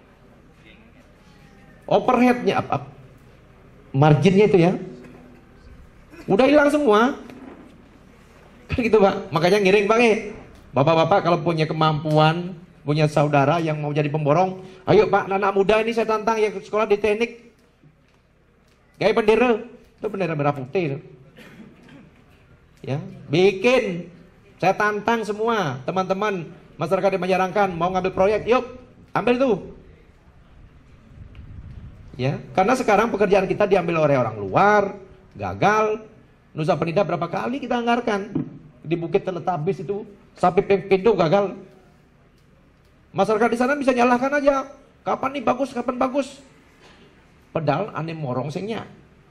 Overheadnya, marginnya itu ya. Udah hilang semua. Kan gitu, Pak. Makanya ngiring, Pak. Bapak-bapak kalau punya kemampuan, punya saudara yang mau jadi pemborong, ayo Pak, anak muda ini saya tantang yang sekolah di teknik. Kayak bendera. Itu bendera merah putih. Ya, bikin. Saya tantang semua teman-teman masyarakat di Menjarangkan mau ngambil proyek, yuk ambil itu. Ya, karena sekarang pekerjaan kita diambil oleh orang luar, gagal. Nusa Penida berapa kali kita anggarkan di Bukit Teletabis itu sampai Pindo gagal. Masyarakat di sana bisa nyalahkan aja, kapan nih bagus, kapan bagus. Padahal aneh morong sengnya.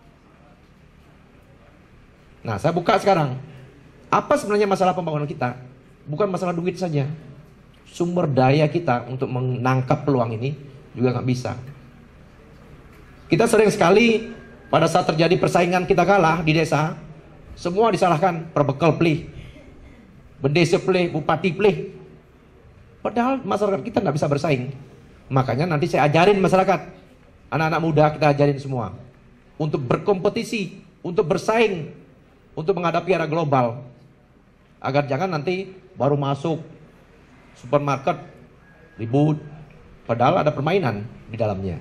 Nah, saya buka sekarang. Apa sebenarnya masalah pembangunan kita? Bukan masalah duit saja. Sumber daya kita untuk menangkap peluang ini juga nggak bisa. Kita sering sekali pada saat terjadi persaingan kita kalah di desa, semua disalahkan, perbekal plih, bendesa plih, bupati plih. Padahal masyarakat kita nggak bisa bersaing. Makanya nanti saya ajarin masyarakat, anak-anak muda kita ajarin semua untuk berkompetisi, untuk bersaing, untuk menghadapi era global. Agar jangan nanti baru masuk supermarket ribut, padahal ada permainan di dalamnya.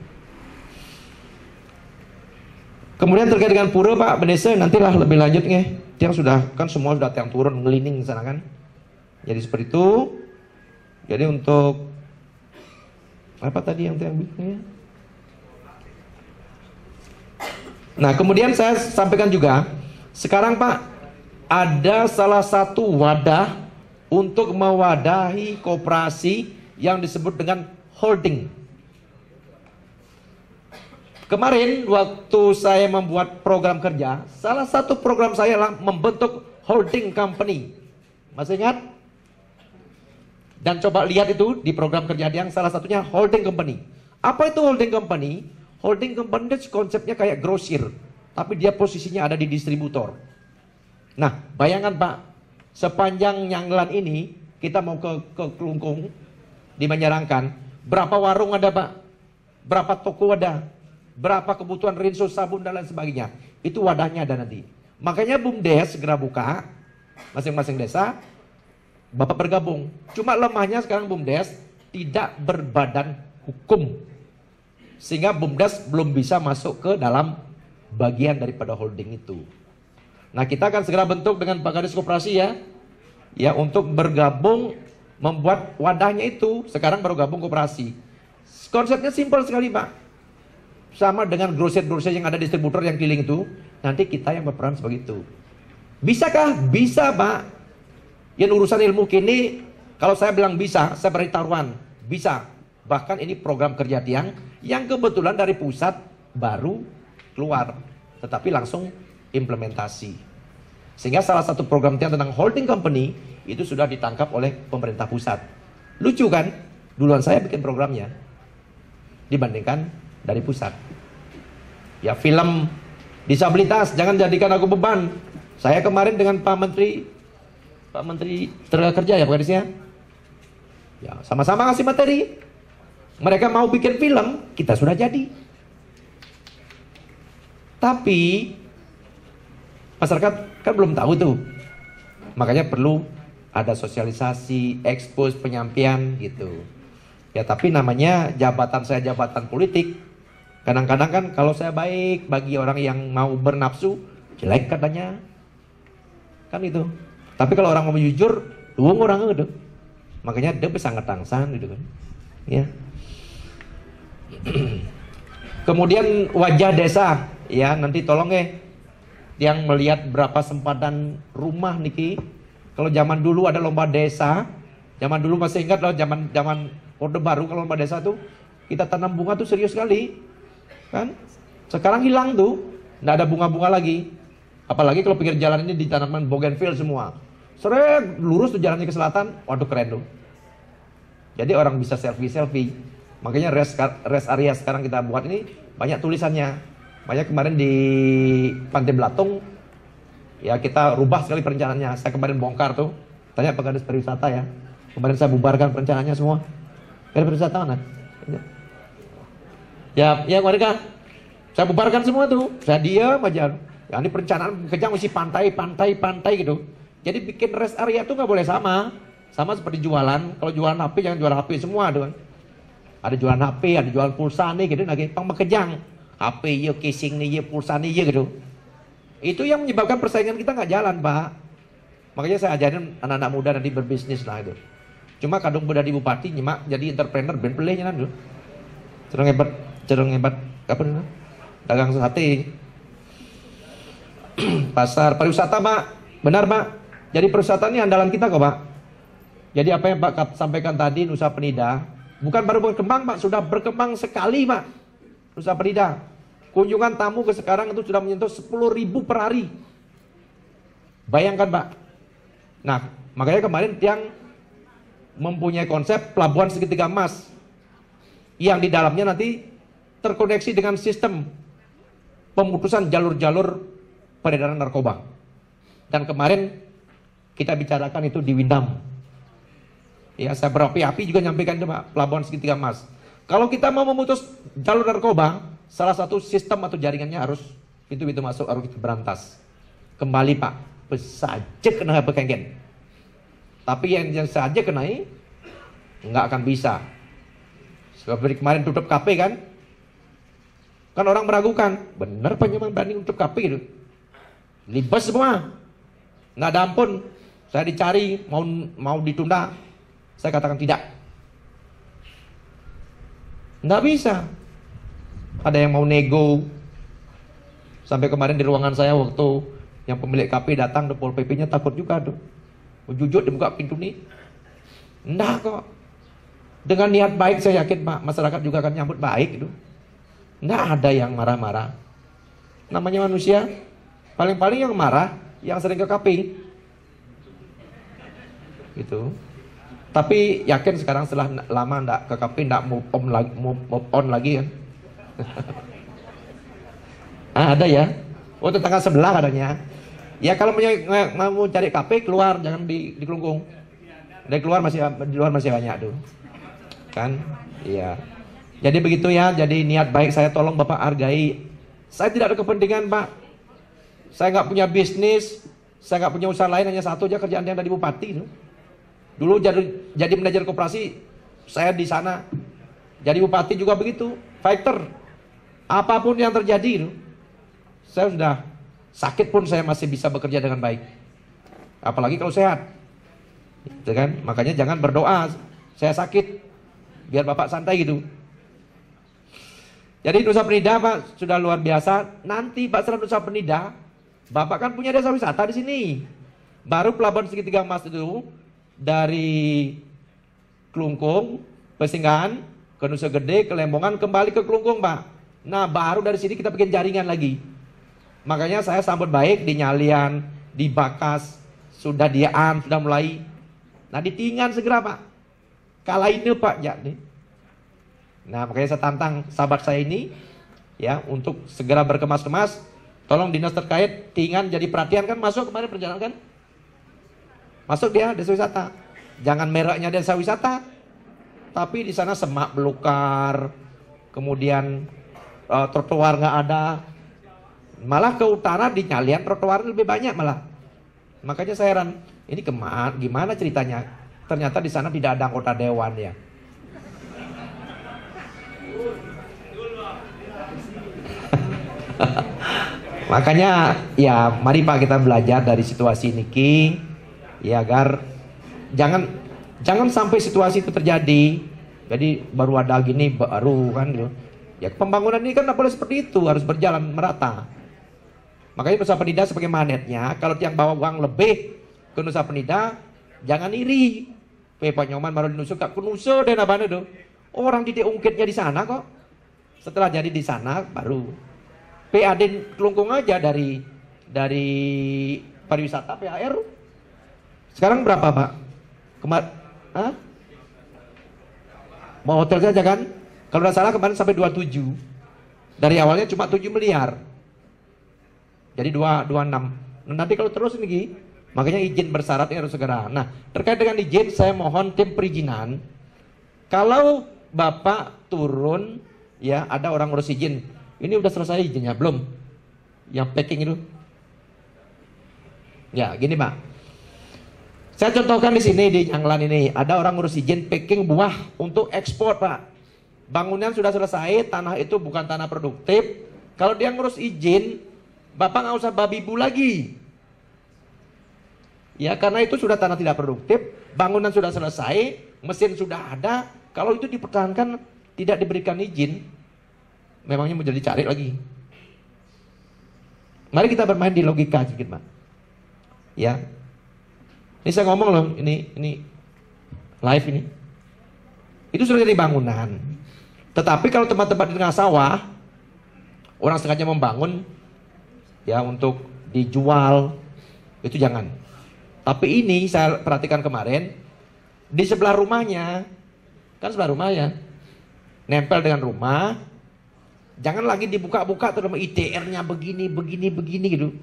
Kemudian terkait dengan pura, Pak Bendesa, nantilah lebih lanjut nih. Yang sudah kan semua sudah tiang turun ngelining di sana kan. Jadi seperti itu. Jadi untuk apa tadi yang tiang bikinnya? Nah, kemudian saya sampaikan juga, sekarang Pak ada salah satu wadah untuk mewadahi koperasi yang disebut dengan holding. Kemarin waktu saya membuat program kerja, salah satu program saya adalah membentuk holding company. Masih ingat? Dan coba lihat itu di program kerja yang salah satunya holding company. Apa itu holding company? Holding company itu konsepnya kayak grosir, tapi dia posisinya ada di distributor. Nah, bayangkan Pak, sepanjang Nyanggelan ini kita mau ke Kelungkung di Menjarangkan, berapa warung ada Pak? Berapa toko ada? Berapa kebutuhan rinso, sabun dan lain sebagainya? Itu wadahnya ada nanti. Makanya BUMDes segera buka, masing-masing desa, Bapak bergabung. Cuma lemahnya sekarang BUMDes tidak berbadan hukum. Sehingga BUMDes belum bisa masuk ke dalam bagian daripada holding itu. Nah, kita akan segera bentuk dengan Pak Kadis Koperasi ya untuk bergabung membuat wadahnya itu. Sekarang baru gabung koperasi. Konsepnya simpel sekali, Pak. Sama dengan grosir-grosir yang ada distributor yang keliling itu, nanti kita yang berperan sebagai itu. Bisakah? Bisa, Pak. Yang urusan ilmu kini, kalau saya bilang bisa, saya beri taruhan. Bisa. Bahkan ini program kerja tiang yang kebetulan dari pusat baru keluar, tetapi langsung implementasi. Sehingga salah satu program tiang tentang holding company itu sudah ditangkap oleh pemerintah pusat. Lucu kan? Duluan saya bikin programnya dibandingkan dari pusat. Ya, film disabilitas, jangan jadikan aku beban. Saya kemarin dengan Pak Menteri Tenaga Kerja ya Pak Kadisnya. Ya, sama-sama ngasih materi. Mereka mau bikin film, kita sudah jadi. Tapi masyarakat kan belum tahu tuh. Makanya perlu ada sosialisasi, expose, penyampaian gitu. Ya, tapi namanya jabatan saya jabatan politik. Kadang-kadang kan kalau saya baik bagi orang yang mau bernafsu, jelek katanya. Kan itu. Tapi kalau orang mau jujur, luang orang gitu. Makanya dia bisa ngetangsan gitu kan. Ya. Kemudian wajah desa, ya nanti tolong yang melihat berapa sempadan rumah niki. Kalau zaman dulu ada lomba desa, zaman dulu masih ingat loh, zaman Orde Baru kalau lomba desa tuh kita tanam bunga tuh serius sekali, kan? Sekarang hilang tuh, nggak ada bunga-bunga lagi. Apalagi kalau pinggir jalan ini ditanamkan bougainville semua. Seret lurus tuh jalannya ke selatan, waduh keren tuh. Jadi orang bisa selfie. Makanya rest area sekarang kita buat ini banyak tulisannya. Banyak kemarin di Pantai Belatung, ya kita rubah sekali perencanaannya. Saya kemarin bongkar tuh, tanya Pak Kadis Pariwisata ya. Kemarin saya bubarkan perencanaannya semua. Kadis Pariwisata mana? Ya mereka, saya bubarkan semua tuh. Saya diam aja. Ya, ini perencanaan kejang mesti pantai gitu. Jadi bikin rest area tuh nggak boleh sama seperti jualan. Kalau jualan HP jangan jual HP semua tuh kan. Ada jualan HP, ada jualan pulsa nih gitu, lagi pang kejang. HP ya, casing nih ya, pulsa nih ya gitu. Itu yang menyebabkan persaingan kita nggak jalan, Pak. Makanya saya ajarin anak-anak muda nanti berbisnis lah itu. Cuma kadung udah di bupati nyimak jadi entrepreneur ben pelehnya nanti. Cerong hebat apa namanya? Dagang sate. Pasar pariwisata, Pak. Benar, Pak. Jadi pariwisata ini andalan kita kok, Pak. Jadi apa yang Pak sampaikan tadi Nusa Penida, bukan baru berkembang, Pak, sudah berkembang sekali, Pak. Nusa Penida. Kunjungan tamu ke sekarang itu sudah menyentuh 10.000 per hari. Bayangkan, Pak. Nah, makanya kemarin Tiang mempunyai konsep pelabuhan segitiga emas yang di dalamnya nanti terkoneksi dengan sistem pemutusan jalur-jalur peredaran narkoba. Dan kemarin kita bicarakan itu di Windam. Ya, saya berapi-api juga nyampaikan itu, Pak, pelabuhan segitiga emas. Kalau kita mau memutus jalur narkoba, salah satu sistem atau jaringannya harus pintu-pintu masuk harus kita berantas. Kembali, Pak, saja kena bekengken. Tapi yang saja kena nggak akan bisa. Seperti kemarin tutup KP kan orang meragukan, benar Pak Nyoman berani tutup KP gitu. Libas semua, nggak ada ampun. Saya dicari mau ditunda. Saya katakan tidak. Nggak bisa. Ada yang mau nego. Sampai kemarin di ruangan saya waktu yang pemilik KP datang, Pol PP-nya takut juga tuh. Jujur dibuka pintu nih. Nggak kok. Dengan niat baik saya yakin, Pak, masyarakat juga akan nyambut baik itu. Nggak ada yang marah-marah. Namanya manusia. Paling-paling yang marah yang sering ke KP. Gitu. Tapi yakin sekarang setelah lama ndak ke KP ndak move on lagi kan. Ada ya. Oh, tetangga sebelah adanya. Ya kalau mau cari KP keluar, jangan di Kelungkung. Dari keluar di luar masih banyak tuh. Kan? Iya. Jadi begitu ya. Jadi niat baik saya tolong Bapak hargai. Saya tidak ada kepentingan, Pak. Saya nggak punya bisnis, saya nggak punya usaha lain, hanya satu aja kerjaan yang dari bupati itu. Dulu jadi manajer koperasi, saya di sana. Jadi bupati juga begitu, fighter. Apapun yang terjadi itu, saya sudah sakit pun saya masih bisa bekerja dengan baik. Apalagi kalau sehat. Gitu kan? Makanya jangan berdoa, saya sakit, biar Bapak santai gitu. Jadi Nusa Penida Pak sudah luar biasa. Nanti Pak setelah Nusa Penida, Bapak kan punya desa wisata di sini. Baru Pelabuhan Segitiga Emas itu dari Klungkung, Pesinggan, ke Nusa Gede, ke Lembongan, kembali ke Klungkung, Pak. Nah, baru dari sini kita bikin jaringan lagi. Makanya saya sambut baik di Nyalian, di Bakas, sudah Diaan, sudah mulai. Nah, di Tingan segera, Pak. Kala ini, Pak, ya nih. Nah, makanya saya tantang sahabat saya ini ya untuk segera berkemas-kemas. Tolong dinas terkait Tingan jadi perhatian, kan masuk kemarin perjalanan kan? Masuk dia desa wisata. Jangan mereknya desa wisata, tapi di sana semak belukar, kemudian trotoar nggak ada. Malah ke utara di Nyalian trotoar lebih banyak malah. Makanya saya heran, ini gimana ceritanya? Ternyata di sana tidak ada anggota dewan ya. Makanya ya mari Pak kita belajar dari situasi ini ya, agar jangan sampai situasi itu terjadi. Jadi baru ada gini baru kan gitu. Ya pembangunan ini kan tidak boleh seperti itu, harus berjalan merata. Makanya Nusa Penida sebagai magnetnya, kalau yang bawa uang lebih ke Nusa Penida, jangan iri. Pak Nyoman baru di Nusa, ke Nusa dan apa itu. Orang titik ungkitnya di sana kok. Setelah jadi di sana baru PAD Klungkung aja dari pariwisata PAR. Sekarang berapa, Pak? Mau hotel saja kan? Kalau tidak salah kemarin sampai 27. Dari awalnya cuma 7 miliar. Jadi 26. Nanti kalau terus ini, makanya izin bersyarat ini harus segera. Nah, terkait dengan izin, saya mohon tim perizinan. Kalau Bapak turun, ya ada orang ngurus izin. Ini udah selesai izinnya belum? Yang packing itu? Ya, gini Pak. Saya contohkan di sini di Nyanglan ini ada orang ngurus izin packing buah untuk ekspor, Pak. Bangunan sudah selesai, tanah itu bukan tanah produktif. Kalau dia ngurus izin, Bapak nggak usah babi bu lagi. Ya, karena itu sudah tanah tidak produktif, bangunan sudah selesai, mesin sudah ada. Kalau itu dipertahankan, tidak diberikan izin, memangnya mau jadi cari lagi. Mari kita bermain di logika sedikit, Pak. Ya. Ini saya ngomong loh, ini live ini. Itu sudah jadi bangunan. Tetapi kalau tempat-tempat di tengah sawah, orang sengaja membangun ya untuk dijual, itu jangan. Tapi ini saya perhatikan kemarin, di sebelah rumahnya, kan sebelah rumah ya, nempel dengan rumah, jangan lagi dibuka-buka terus ITR-nya begini gitu.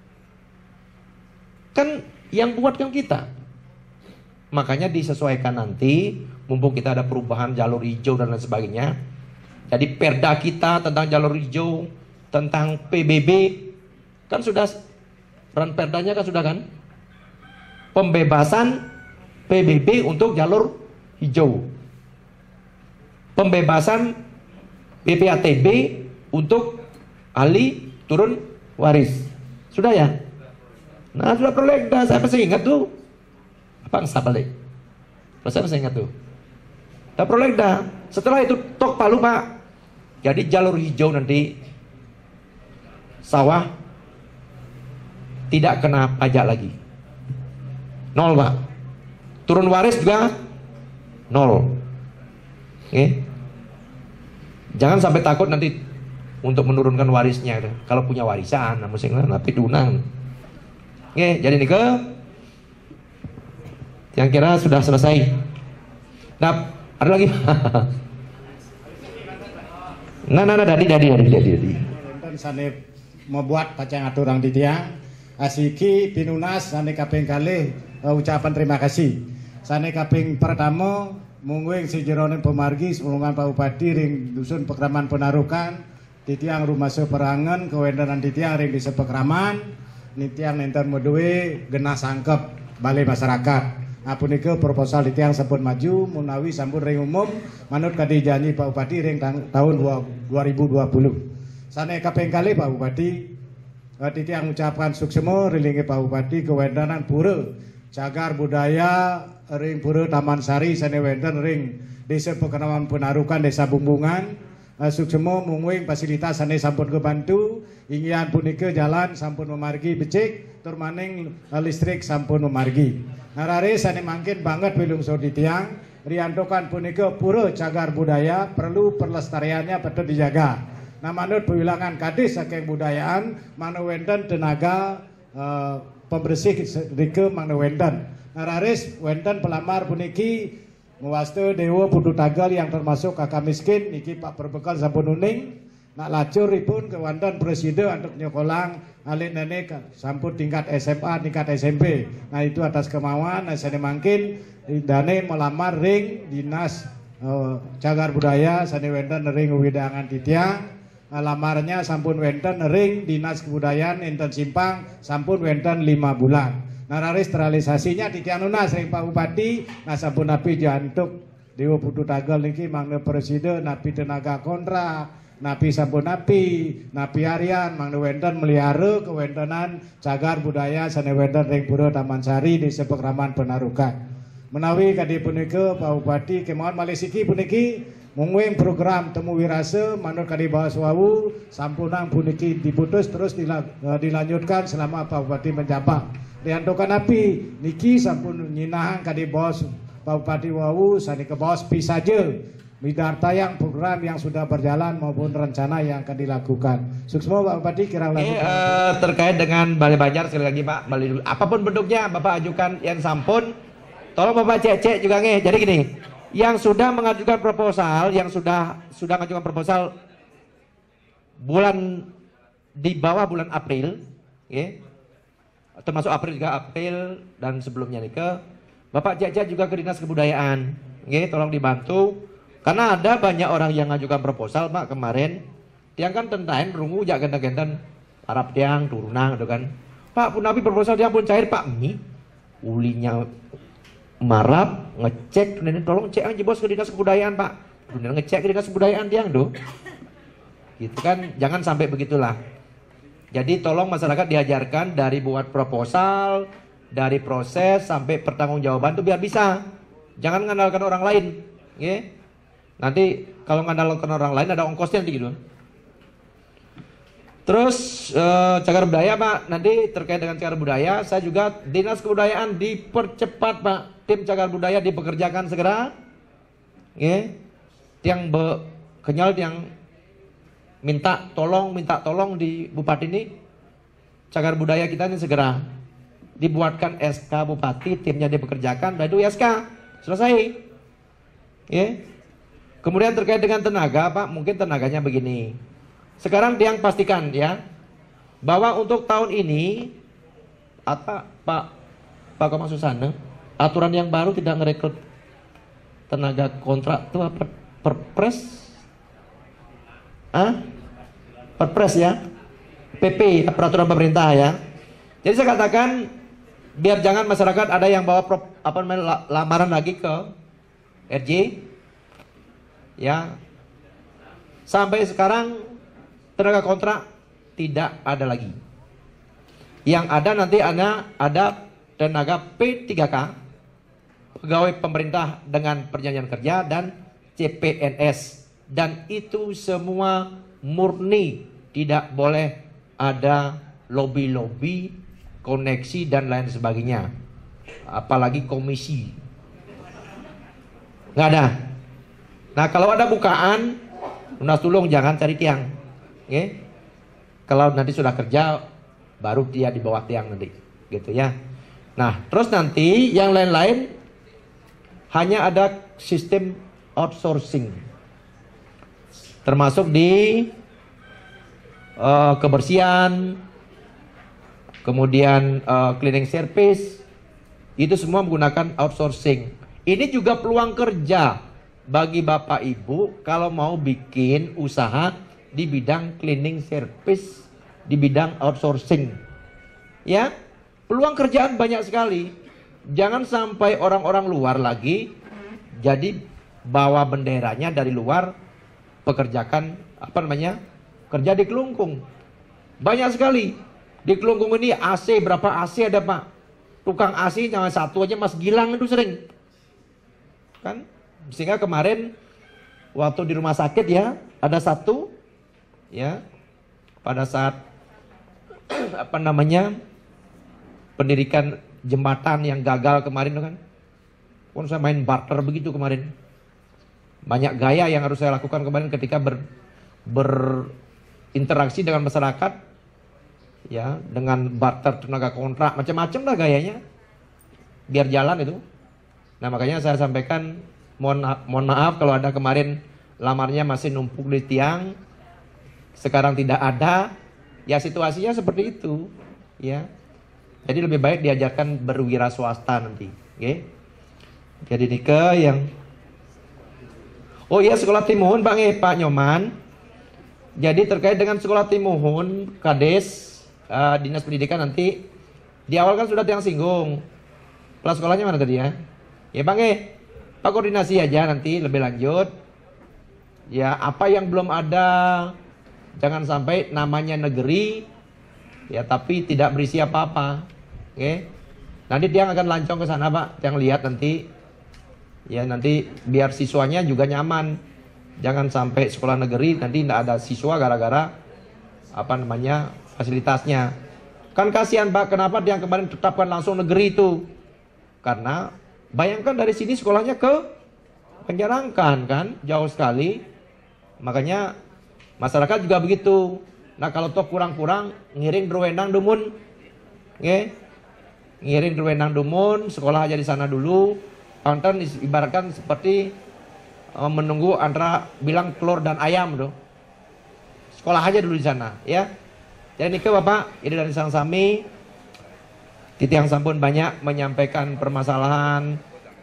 Kan yang buat kan kita. Makanya disesuaikan nanti, mumpung kita ada perubahan jalur hijau dan lain sebagainya. Jadi perda kita tentang jalur hijau, tentang PBB, kan sudah, peran perdanya kan sudah kan? Pembebasan PBB untuk jalur hijau. Pembebasan BPATB untuk ahli turun waris. Sudah ya? Nah sudah prolegda, saya masih ingat tuh. Apa nggak balik? Saya masih ingat tuh. Kita prolegda. Setelah itu tok palu Pak. Jadi jalur hijau nanti sawah tidak kena pajak lagi. 0 Pak. Turun waris juga 0. Oke. Jangan sampai takut nanti untuk menurunkan warisnya. Kalau punya warisan, mesti tapi dunang. Oke, jadi nih yang kira sudah selesai. Nah, ada lagi. Nah, dadi. Sane membuat pacang aturang di tiang. Asiki pinunas sane kaping kalih ucapan terima kasih. Sane kaping pertama mungguing sejerone pemargi semulungan Pak Bupati ring dusun Pekraman Penarukan titiang rumah seperangan kewendanan titiang ring di sepekraman nitiang nenten medue genah sangkep balai masyarakat. Apunike proposal titiang sampun maju menawi sampun ring umum manut kadi janji Pak Bupati ring tahun 2020. Sane kaping kali Pak Bupati titiang ucapan suksema rilinge Pak Bupati kewendanan pura cagar budaya ring pura Taman Sari sane wenten ring Desa Pekenampan Penarukan Desa Bumbungan. Suksema mungwing fasilitas sane sampun kebantu inggian punika jalan sampun memargi becik tur maning listrik sampun memargi. Narare sane mangkin banget wilungsur di tiang riantokan punika pura cagar budaya perlu pelestariannya betul dijaga. Nah manut pewilangan kadis saking budayaan mana wenten tenaga pembersih rike mana wenten. Nararis wenten pelamar puniki Muwaste Dewa Putu Tagal yang termasuk kakak miskin niki Pak Perbekal sampun uning nak lacur ipun ke wonten presiden untuk nyokolang alik nenek sampun tingkat SMA tingkat SMP. Nah itu atas kemauan nah sane mangkin dane melamar ring dinas cagar budaya sane wenten ring widangan titiang lamarnya sampun wenten ring dinas kebudayaan enten Simpang sampun wenten 5 bulan. Nararis terrealisasinya titiang lunas ring Pak Bupati nah sampun napi jantuk Dewa Putu Tagal niki mangne presiden napi tenaga kontrak napi sampun napi harian mangne wenten melihara kewentenan cagar budaya sane wenten ring pura Taman Sari di Sepekraman Penarukan. Menawi kadi punika Pak Bupati kemawon malih siki puniki mungwing program temu wirase manut kadi bahas wau sampunang puniki diputus terus dilanjutkan selama Pak Bupati menjabat. Diantokan api niki sampun nyinahan kadi bos Pak Bupati wau sani ke bos pi saja midar tayang program yang sudah berjalan maupun rencana yang akan dilakukan. Suksma Pak Bupati kira terkait dengan Balai Banjar sekali lagi Pak, Balai apapun bentuknya Bapak ajukan yang sampun tolong Bapak cek juga nih. Jadi gini, yang sudah mengajukan proposal, yang sudah mengajukan proposal bulan di bawah bulan April, ya. Termasuk April juga April dan sebelumnya nih ke Bapak Jaja juga ke Dinas Kebudayaan, tolong dibantu karena ada banyak orang yang ngajukan proposal Pak kemarin, tiang kan tentain rungu jak genten-genten Arab tiang turunang, kan Pak pun nabi proposal tiang pun cair Pak mi ulinya marap ngecek nenek tolong cek aja bos ke Dinas Kebudayaan Pak, bener ngecek ke Dinas Kebudayaan tiang do, gitu kan jangan sampai begitulah. Jadi tolong masyarakat diajarkan dari buat proposal, dari proses sampai pertanggungjawaban itu biar bisa. Jangan mengandalkan orang lain, ya. Nanti kalau mengandalkan orang lain ada ongkosnya nanti gitu. Terus cagar budaya Pak, nanti terkait dengan cagar budaya, saya juga Dinas Kebudayaan dipercepat Pak. Tim cagar budaya dipekerjakan segera, ya. Tiang kenyal tiang minta tolong di Bupati ini cagar budaya kita ini segera dibuatkan SK Bupati, timnya dipekerjakan, dan itu SK selesai, ya. Kemudian terkait dengan tenaga Pak, mungkin tenaganya begini. Sekarang yang pastikan ya bahwa untuk tahun ini Pak Komang Susana, aturan yang baru tidak ngerekrut tenaga kontrak itu apa? Perpres? Perpres ya, PP peraturan pemerintah ya. Jadi saya katakan biar jangan masyarakat ada yang bawa lamaran lagi ke RJ ya. Sampai sekarang tenaga kontrak tidak ada lagi. Yang ada nanti ada tenaga P3K, pegawai pemerintah dengan perjanjian kerja dan CPNS. Dan itu semua murni, tidak boleh ada lobby-lobby, koneksi dan lain sebagainya. Apalagi komisi, nggak ada. Nah kalau ada bukaan, Unas tolong jangan cari tiang, okay? Kalau nanti sudah kerja, baru dia di bawah tiang nanti, gitu ya. Nah terus nanti yang lain-lain hanya ada sistem outsourcing. Termasuk di kebersihan, kemudian cleaning service, itu semua menggunakan outsourcing. Ini juga peluang kerja bagi Bapak Ibu kalau mau bikin usaha di bidang cleaning service, di bidang outsourcing. Ya, peluang kerjaan banyak sekali. Jangan sampai orang-orang luar lagi jadi bawa benderanya dari luar, pekerjakan kerja di Kelungkung. Banyak sekali di Kelungkung ini. AC, berapa AC ada Pak? Tukang AC cuma satu aja, Mas Gilang itu sering kan. Sehingga kemarin waktu di rumah sakit ya, ada satu ya, pada saat pendidikan jembatan yang gagal kemarin kan, pun saya main barter begitu kemarin. Banyak gaya yang harus saya lakukan kemarin ketika berinteraksi dengan masyarakat ya, dengan barter tenaga kontrak, macam-macam lah gayanya biar jalan itu. Nah makanya saya sampaikan mohon maaf kalau ada kemarin lamarnya masih numpuk di tiang, sekarang tidak ada, ya situasinya seperti itu ya. Jadi lebih baik diajarkan berwira swasta nanti, okay? Jadi Nike yang oh iya, sekolah timuhun Pak Nyoman. Jadi terkait dengan sekolah timuhun Kades Dinas Pendidikan nanti di awal kan sudah yang singgung. Kelas sekolahnya mana tadi ya? Ya Pak Pak koordinasi aja nanti lebih lanjut. Ya apa yang belum ada, jangan sampai namanya negeri ya tapi tidak berisi apa-apa. Oke. Nanti dia akan lancong ke sana Pak, yang lihat nanti. Ya nanti biar siswanya juga nyaman. Jangan sampai sekolah negeri nanti tidak ada siswa gara-gara fasilitasnya. Kan kasihan Pak, kenapa dia kemarin tetapkan langsung negeri itu? Karena bayangkan dari sini sekolahnya ke Penjarangkan kan, jauh sekali. Makanya masyarakat juga begitu. Nah kalau toh kurang-kurang ngiring Derwenang Dumun, ngiring Derwenang Dumun, sekolah aja di sana dulu. Konten ibaratkan seperti menunggu antara bilang telur dan ayam tuh. Sekolah aja dulu di sana ya. Jadi Nike Bapak, ini dari Sang Sami. Titiang sampun banyak menyampaikan permasalahan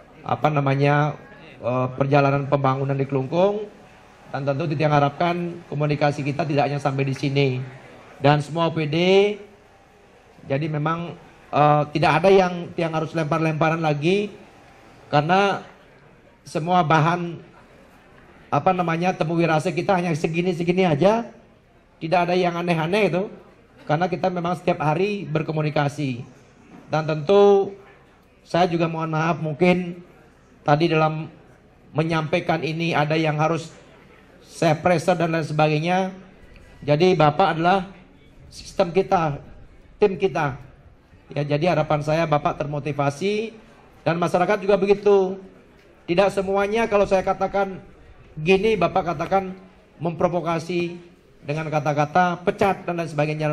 perjalanan pembangunan di Kelungkung, dan tentu Titiang harapkan komunikasi kita tidak hanya sampai di sini dan semua OPD. Jadi memang tidak ada yang Tiang harus lempar-lemparan lagi, karena semua bahan temu wirase kita hanya segini-segini aja, tidak ada yang aneh-aneh itu, karena kita memang setiap hari berkomunikasi. Dan tentu saya juga mohon maaf mungkin tadi dalam menyampaikan ini ada yang harus saya pressure dan lain sebagainya. Jadi Bapak adalah sistem kita, tim kita ya. Jadi harapan saya Bapak termotivasi dan masyarakat juga begitu. Tidak semuanya kalau saya katakan gini Bapak katakan memprovokasi dengan kata-kata pecat dan lain sebagainya.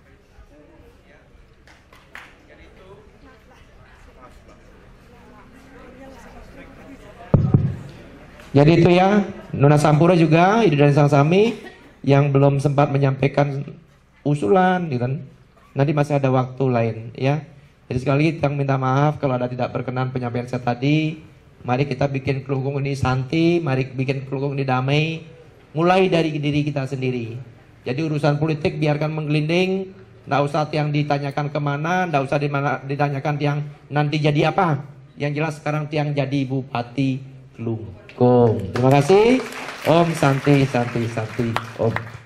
Jadi itu ya, Nona Sampura juga, Ibu dan Sang Sami yang belum sempat menyampaikan usulan gitu kan. Nanti masih ada waktu lain ya. Jadi sekali lagi Tiang minta maaf kalau ada tidak berkenan penyampaian saya tadi. Mari kita bikin Kelungkung ini santai, mari bikin Kelungkung ini damai. Mulai dari diri kita sendiri. Jadi urusan politik biarkan menggelinding, nggak usah Tiang ditanyakan kemana, nggak usah ditanyakan Tiang nanti jadi apa. Yang jelas sekarang Tiang jadi Bupati Kelungkung. Terima kasih. Om Santi Santi Santi Om.